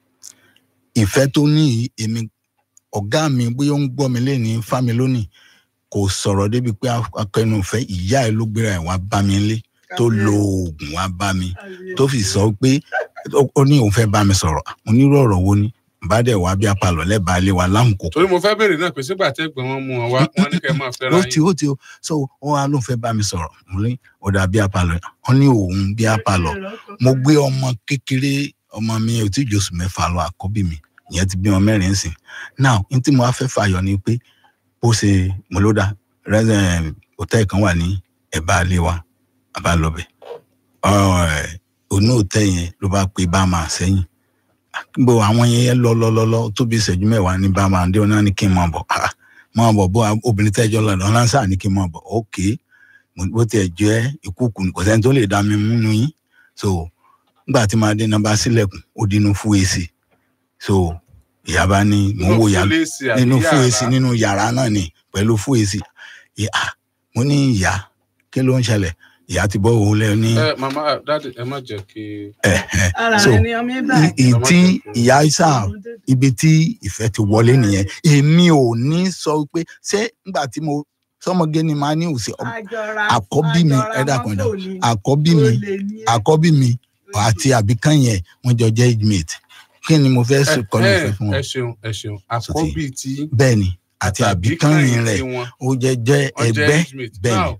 ìfẹ́ tó ní èmi ọ̀gá mi bóyá ó ń gbọ́ mi lẹ́ni fámi lónìí kò sọ̀rọ̀ débi pé akẹnufẹ́ ìyá ẹ̀ ló gbéra ẹ̀ wá bá mi lé tó lo oògùn wá bá mi tó fi sọ pé ó ní òun fẹ́ bá mi sọ̀rọ̀ mo ní ọ̀rọ̀ wo ni bá dẹ̀ wá bí apalọ̀ lẹ́bàá lé wa láhùn kò. torí mo fẹ́ béèrè náà pé sígbà tẹ́gbọ̀n wọn mú wọn wá wọn ní kẹ́ máa fẹ́ra yín. ó ti ó ti ó so ó wá ló fẹ́ bá mi sọ̀rọ̀ mo ní ọ̀dà bí apalọ̀ wọn ní òun bí apalọ̀ mo gbé ọmọ kékeré ọmọ mi ò tí jòsù mẹ́fà lọ àkọ́bí mi ìyẹn ti bí wọn mẹ́rin sìn now n tí mo wá fẹ́ fàyọ ni pé bó ṣe mo ló dá resident hotel kan wà ní ẹ̀bá ilé wa àbá lọ́bẹ̀ ònú hotel yẹn ló bá pe bá máa sẹ́yìn bó àwọn yẹn lọ lọ lọ lọ tó bí ìṣẹ́jú mẹ́wàá ní bá máa dé ọ̀nà ní kí n máa bọ̀ máa bọ̀ bó obìnrin tẹ́jọ́ lọ́dọ̀ ọ̀nà sáà ní kí n máa bọ̀ ok bó tiẹ̀ jẹ́ ìkúùkù kò sẹ́ni tó lè dá mi mú nù yín so nígbà tí máa dé nàbà sílẹ̀kùn ó dínú fún èsì so ìyá bá ní mò ń wò yá nínú fún èsì nínú yàrá náà ni pẹ̀lú fún èsì ìyá mo ní ìyá kí ló ń ṣẹlẹ̀ ìyá ti bọ́ òun lẹ́yìn ní. ẹ mama dadi ẹ má jẹ́ kí. ẹ ẹ so ìtí ìyá isa ibi tí ìfẹ́ ti wọlé nìyẹn èmi ò ní sọ pé ṣé nígbà tí mo sọmọge ni màá ní òsè àkọ́bí mi ẹ dàkún dà àkọ́bí mi àkọ́bí mi àti àbíkán yẹn wọ́n jọ jẹ́ mate kí ni mo fẹ́ sọ kọ́ ní ìfẹ́ fún wọn. ẹ ṣeun ẹ ṣeun àkọ́bí tí. bẹ́ẹ̀ ni àti àbíkán rẹ̀ ó jẹ́ jẹ́ ẹgbẹ́ bẹ́ẹ̀ ni.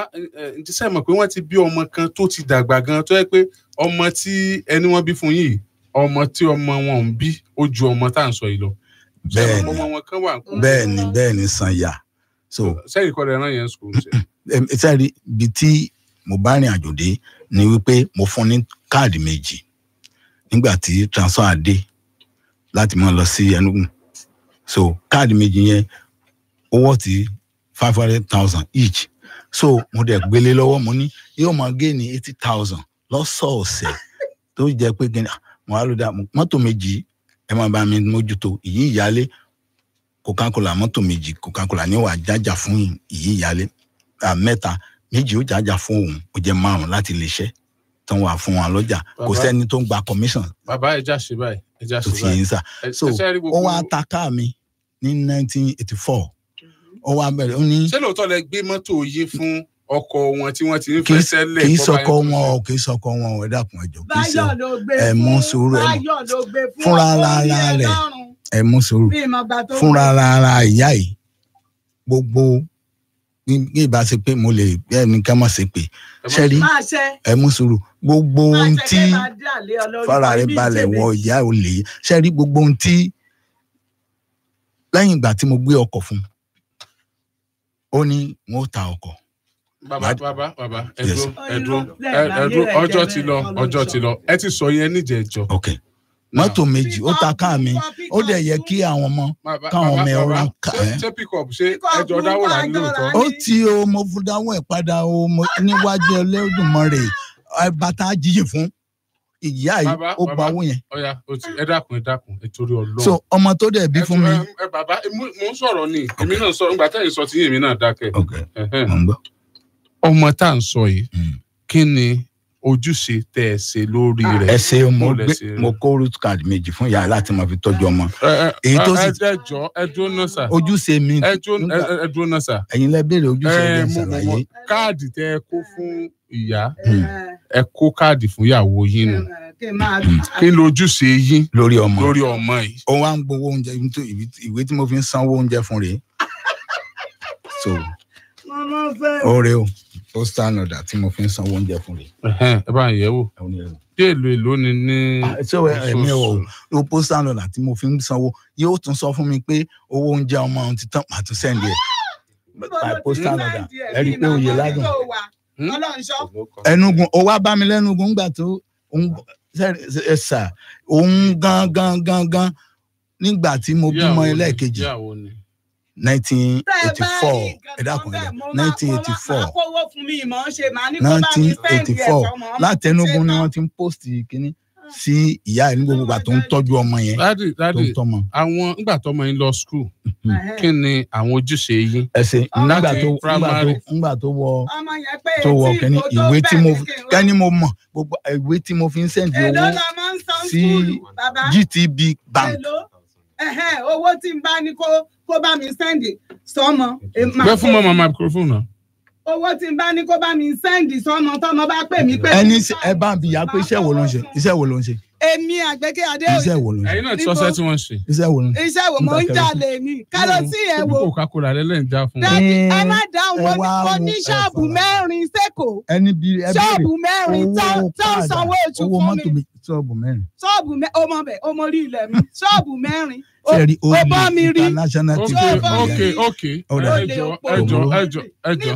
n ti sẹ́ mọ̀ pé wọ́n ti bí ọmọ kan tó ti dàgbà gan tó yẹ pé ọmọ tí ẹni wọ́n bí fún yìí ọmọ tí ọmọ wọn ń bí ó ju ọmọ tá à ń sọ yìí lọ. bẹ́ẹ̀ ni bẹ́ẹ̀ ni bẹ́ẹ̀ ni sanya. so sẹ́yìn kọ́ lẹ́rán yẹn school ṣe. sẹ́yìn ibi tí mo bá rìn àjò dé ni wípé mo fún ní káàdì méjì nígbà tí transfer dé láti máa lọ sí Enugu so káàdì méjì yẹn owó ti five hundred thousand each so mo dẹ̀ gbélé lọ́wọ́ mo ní yóò máa gé ní eighty thousand lọ́sọ̀ọ̀sẹ̀ tó jẹ́ pé gẹ́gẹ́ mo wá ló dá mọ́tò méjì ẹ máa bá mi mójútó ìyí ìyálé Coca-Cola mọ́tò méjì Coca-Cola ní wàá jájà fún ìyí ìyálé mẹ́ta méjì ó jájà fún òun ó jẹ́ márùn láti lè ṣẹ́ tán wà fún wa lọ́jà kò sẹ́ni tó ń gba commission. bàbá ẹja ṣe báyìí ẹja ṣe báyìí. tó ti yẹn sá so ó wá ta káà mi ní nineteen eighty four ó wá bẹ̀rẹ̀ ó ní. ṣé lóòótọ́ lẹ gbé mọ́tò yìí fún ọkọ wọn tí wọ́n ti ń fẹ́ sẹ́lẹ̀. kì í sọkọ wọn o kì í sọkọ wọn o ẹ dákun ẹjọ kì í ṣe ẹ mú sùúrù ẹ fúnra ara rẹ ẹ mú sùúrù fúnra ara ìyá yìí gbogbo ní ìbá ṣe pé mo lè ẹni ká má ṣe pé ṣẹ́rí ẹ mú sùúrù gbogbo ohun tí fara rẹ balẹ̀ wọ ìyá ò lè ṣẹ́rí gbogbo ohun tí lẹ́yìn ìgbà tí mo gbé ọkọ̀ fún ó ní wọn ó ta ọkọ̀. bàbá bàbá bàbá ẹdúró ẹdúró ẹdúró ọjọ́ ti lọ ọjọ́ ti lọ ẹ ti sọ yẹn níjẹ̀ẹ́jọ́. okay mọ́tò méjì ó ta káà mi ó dẹ̀ yẹ kí àwọn ọmọ káwọn ọmọ ẹ̀ ra ká ẹ̀. ṣé pick-up ṣé ẹjọ́ dáwọ́ rà ní lóòótọ́. ó ti o mo fún dáwọ́ ẹ̀ padà o níwájú Ẹlẹ́dùmarè bàtà jíjìn fún ìyá yìí ó gba owó yẹn. ọ̀ya ẹ dákun ẹ dákun ẹ torí Ọlọ́run. so ọmọ tó dẹ̀ bí fún mi. ẹ bàbá mo ń sọ̀rọ̀ ni èmi náà sọ nígbà tẹ́yìn sọ tí èmi náà dákẹ́. ọmọ tá à ń sọ yìí kí ni ojúṣe tẹ ẹ ṣe lórí rẹ. ẹ ṣe mo gbé mo kó root card méjì fún ìyá láti máa fi tọ́jú ọmọ. èyí tó sì ẹ jọ ẹ dúró náà sà. ojúṣe mi. ẹ dúró náà sà. ẹ̀yin lẹ béèrè ojúṣe mi ṣàlàyé. káàdì tẹ ẹ kó fún ìyá ẹ kó káàdì fún ìyàwó yín nù kí ló ojúṣe yín lórí ọmọ lórí ọmọ yìí. ó wá ń gbowó oúnjẹ ìwé tí mo fi ń sanwó oúnjẹ fún rèé. so ó rèé o postal order tí mo fi ń sanwó oúnjẹ fún rèé. ẹ bá ń yẹ̀ wò ṣé èlò èlò ni ní. ṣé ẹ̀mí ò lo postal order tí mo fi ń sanwó yóò tún sọ fún mi pé owó oúnjẹ ọmọ ohun ti tán màá tún sẹ́ndì ẹ̀ by postal order ẹ rí i pé oyè ládùn. Ẹnugun ó wá bá mi lẹ́nugun ńgbà tó ẹ sà òun gan gan gan gan nígbà tí mo bímọ ẹlẹ́ẹ̀kejì nineteen eighty four ẹ dákun ẹ nineteen eighty four nineteen eighty four láti Ẹnugun ni wọ́n ti ń post kínní sí ìyá ẹ ní gbogbo ìgbà tó ń tọ́jú ọmọ yẹn tó ń tọ́mọ. Àwọn nígbà tọ́mọ yín lọ school kí ni àwọn ojúṣe yín. ẹsẹ nígbà tó nígbà tó wọ tó wọ kínní ìwé tí mo kẹ́ni mo mọ̀ gbogbo ìwé tí mo fi ń sẹ́ǹdì owó sí G T B bank. owó tí n bá ní kó kó bá mi sẹ́ǹdì sọ́mọ. bẹ́ẹ̀ fún mọ́ màmá microphone náà. owó tí n bá ní kó bá mi sẹ́ǹdì sọ́mọ tọ́mọ bá pè mí pé. ẹni ẹ bá bí ya pé iṣẹ́ wo ló ń ṣe iṣẹ́ wo ló ń ṣe. èmi Àgbẹ̀kẹ́ Adéoyè. iṣẹ́ wo ló ń ṣe. ẹ̀yin náà tí ọ̀sẹ̀ tí wọ́n ṣe. iṣẹ́ wo ló ń ṣe. iṣẹ́ wo mo ń jalè ni kárọ̀tì ẹ̀ wo. kókò kakura rẹ lẹ́yìn já fún wọn. ẹ má dáhùn mo ní ṣọ́ọ̀bù mẹ́rin sẹ́kọ̀ọ́. ẹni bí ẹ bẹ̀rẹ̀ ṣọ́ọ̀bù mẹ́rin tó ń sanwó oṣù fún mi. ṣọ́ọ̀bù mẹ́rin. ṣọ́ọ̀bù mẹ́rin ọmọ bẹ̀ ọmọ orí ilẹ̀ mi ṣọ́ọ̀bù mẹ́rin. Sẹ́ẹ̀rì ó bá mi rí. ok ok ẹjọ ẹjọ ẹjọ ẹjọ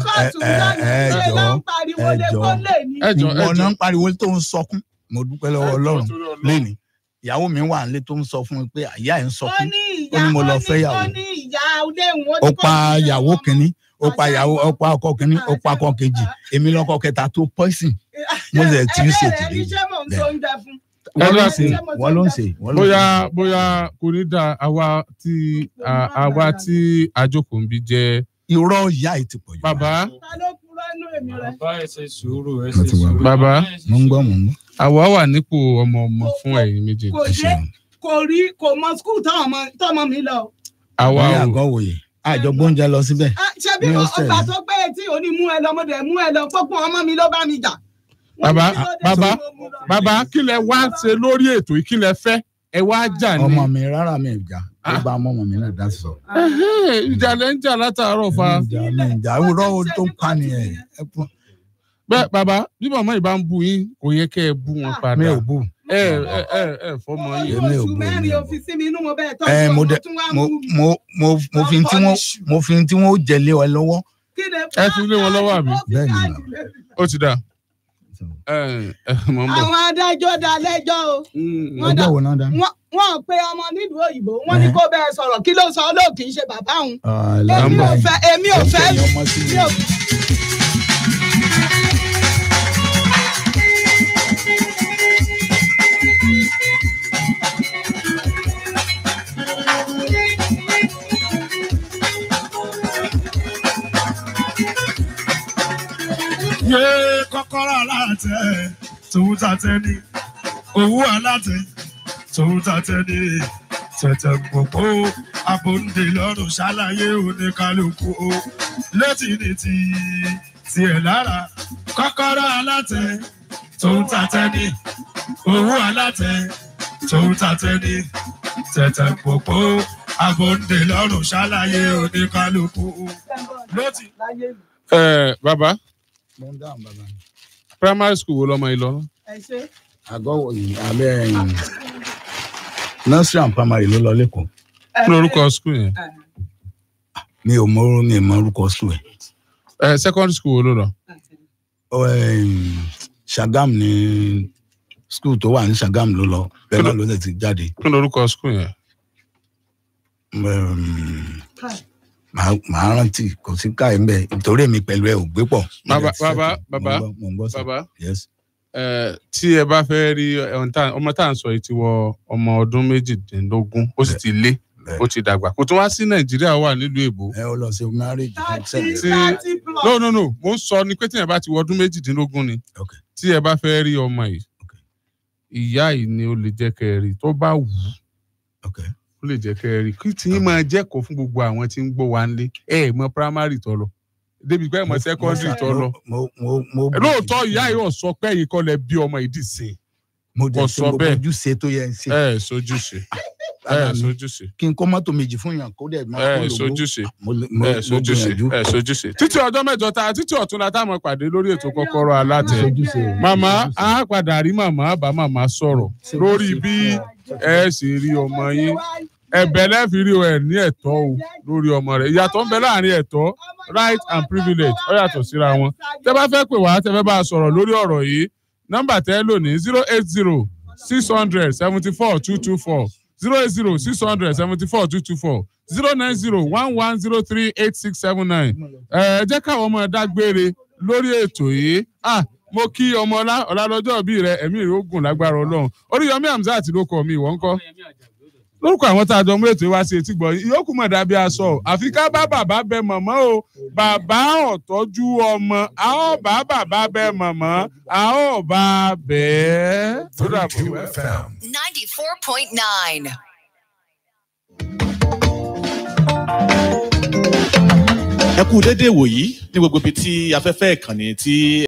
ẹjọ ìwọ náà ń pariwo tó ń sọkún mo dúpẹ́ lọ́wọ́ Ọlọ́run lẹ́ni ìyàwó mi wà nílé tó ń sọ fún mi pé àyà ẹ̀ ń sọkún ó ní mo lọ fẹ́ yàwó ó pa yàwó kìíní ó pa yàwó ó pa ọkọ kìíní ó pa ọkọ kejì èmi lọ́kọ kẹta tó poison mo lè tí ń ṣètì lẹ́yìn wọ́n ló ń ṣe. bóyá bóyá kò ní da àwa tí àwa tí àjòkò ń bí jẹ́. irọ́ ìyá yìí ti pọ̀ jù. bàbá. bàbá ẹ ṣe sùúrù ẹ ṣe sùúrù. bàbá mo ń gbọ́ mo ń gbọ́. àwa wà nípò ọmọ ọmọ fún ẹ̀yin méjèèjì. kò dé kò rí kò mọ skul tọmọ mi lọ. àwa ò ní àgọ́ wòye àjọ gbóúnjẹ lọ síbẹ̀. ṣé bí ọgbà tó gbé tí òní mú ẹ lọ mọdẹ mú ẹ lọ gbogbo ọmọ mi ló bá mi jà. bàbá bàbá bàbá kí lẹ wá ṣe lórí ètò yìí kí lẹ fẹ́ ẹ wá jà ní. ọmọ mi rárá mi ìjà ó bá ọmọ mi náà dá sọ. ìjà lẹ ń jà látàárọ̀ fa. ìjà mi ìjà ìwúrọ̀ tó ń pa nìyẹn. bẹ́ẹ̀ bàbá bí màmá yìí bá ń bú yín kò yẹ kẹ́ ẹ bú wọn padà. mi ò bú. ẹ ẹ ẹ ẹ fọmọ yín. mi ò bú. ẹ mo dẹ mo mo mo mo fi tí wọn mo fi tí wọn ó jẹ lé wa lọ́wọ́. ẹ fi lé wọn lọ́wọ́ àbí. bẹ́ẹ̀ ni ó ti dà. àwọn adájọ́ dá lẹ́jọ́ o. ọjọ́ wo náà dá. wọ́n pe ọmọ nílùú òyìnbó wọ́n ní kó bẹ́ẹ̀ sọ̀rọ̀ kí ló sọ ọ́ lóò kì í ṣe bàbá òun. èmi ò fẹ́ èmi ò fẹ́ mi ò. yé kọ́kọ́rọ́ alátẹ tòun tàtẹ ní owó alátẹ tòun tàtẹ ní tẹ̀tẹ̀ gbogbo abòǹde lọ́rùn ṣàlàyé oníkálukú o létí ní ti tiẹ̀ lára kọ́kọ́rọ́ alátẹ tòun tàtẹ ní owó alátẹ tòun tàtẹ ní tẹ̀tẹ̀ gbogbo abòǹde lọ́rùn ṣàlàyé oníkálukú o létí. ẹ bàbá primary school wo lọmọ yìí lọ. àgọ́ wòye abẹ́ ẹ̀yìn nursery and primary ló lọ lẹ́kọ̀ọ́. kí ló orúkọ school yẹn. mi ò mọ mi ò mọ orúkọ school yẹn. ẹ secondary school wo ló lọ. Ṣàgámù ni school tó wà ní Ṣàgámù ló lọ bẹ́ẹ̀ náà ló ti jáde. kí ló orúkọ school yẹn. màá rántí kò sí káyọ̀ ń bẹ̀ nítorí èmi pẹ̀lú ẹ ò gbé pọ̀. bàbá bàbá bàbá bàbá tí ẹ bá fẹ́ rí ọmọ tá à ń sọ yìí ti wọ ọmọ ọdún méjìdínlógún ó sì ti lé ó ti dàgbà kò tún wá sí Nàìjíríà wà nílùú èbó. ẹ ó lọ sí marriage. no no no mo ń sọ ni pé tí ẹ bá ti wọ ọdún méjìdínlógún ni tí ẹ bá fẹ́ rí ọmọ yìí ìyá yìí ni ó lè jẹ́ kẹ́ ẹ rí tó bá wù ú ó lè jẹ́ kẹ́ ẹ rí kí tí yín máa jẹ́kọ̀ọ́ fún gbogbo àwọn tí ń gbọ́ wa nílé ẹ mọ primary tó lọ débi pé ẹ mọ secondary tó lọ lóòótọ́ ìyá yìí ò sọ pé ẹ̀yin kọ́ lẹ bí ọmọ yìí dì sí mo jẹ ṣe mo bójú ṣe tó yẹ ṣe. ẹ sojú ṣe ẹ sojúṣe kí n kó mọ́tò méjì fún yàn kó dẹ̀ máa kó ẹ lògbó sojúṣe ẹ sojúṣe ẹ sojúṣe títí ọjọ́ mẹ́jọ ta títí ọ̀túnla táwọn pàdé lórí ètò kọ́kọ́rọ́ alátẹ màmá á padà rí màmá bá màmá sọ̀rọ̀ lórí bí ẹ ṣe rí ọmọ yín ẹ̀bẹ̀ lẹ́ẹ̀fì rí ẹ ní ẹ̀tọ́ o lórí ọmọ rẹ̀ ìyàtọ̀ ń bẹ láàrin ẹ̀tọ́ right and privilege ó yàtọ̀ síra wọn tẹ́ bá fẹ́ pè wá tẹ́ fẹ́ bá a sọ̀rọ̀ lórí ọ̀rọ̀ yìí nọ́mbà tẹ́ lò ní zero eight zero six hundred seventy four two two four zero eight zero six hundred seventy four two two four zero nine zero one one zero three eight six seven nine ẹ jẹ́ káwọn ọmọ dágbére lórí ètò yìí ah mo kí ọmọ ọlá ọlá lọ́jọ́ bí rẹ ẹ̀mí rẹ ó gùn lágbára Ọlọ́run Oríyọmí Hamzat ló kọ mi ìwọ ńkọ́ lórúkọ àwọn tá a jọ mú ètò wá sí etí gbọ́ ìyókù mọ̀ dàbí aṣọ àfi ká bá bàbá bẹ mọ̀mọ́ o bàbá ọ̀tọ́jú ọmọ a ó bá bàbá bẹ mọ̀mọ́ a ó bá bẹ́ẹ̀. thirty-two F M. ninety-four point nine. ẹ kú dédé wòyí ní gbogbo ibi tí afẹ́fẹ́ ìkànnì tí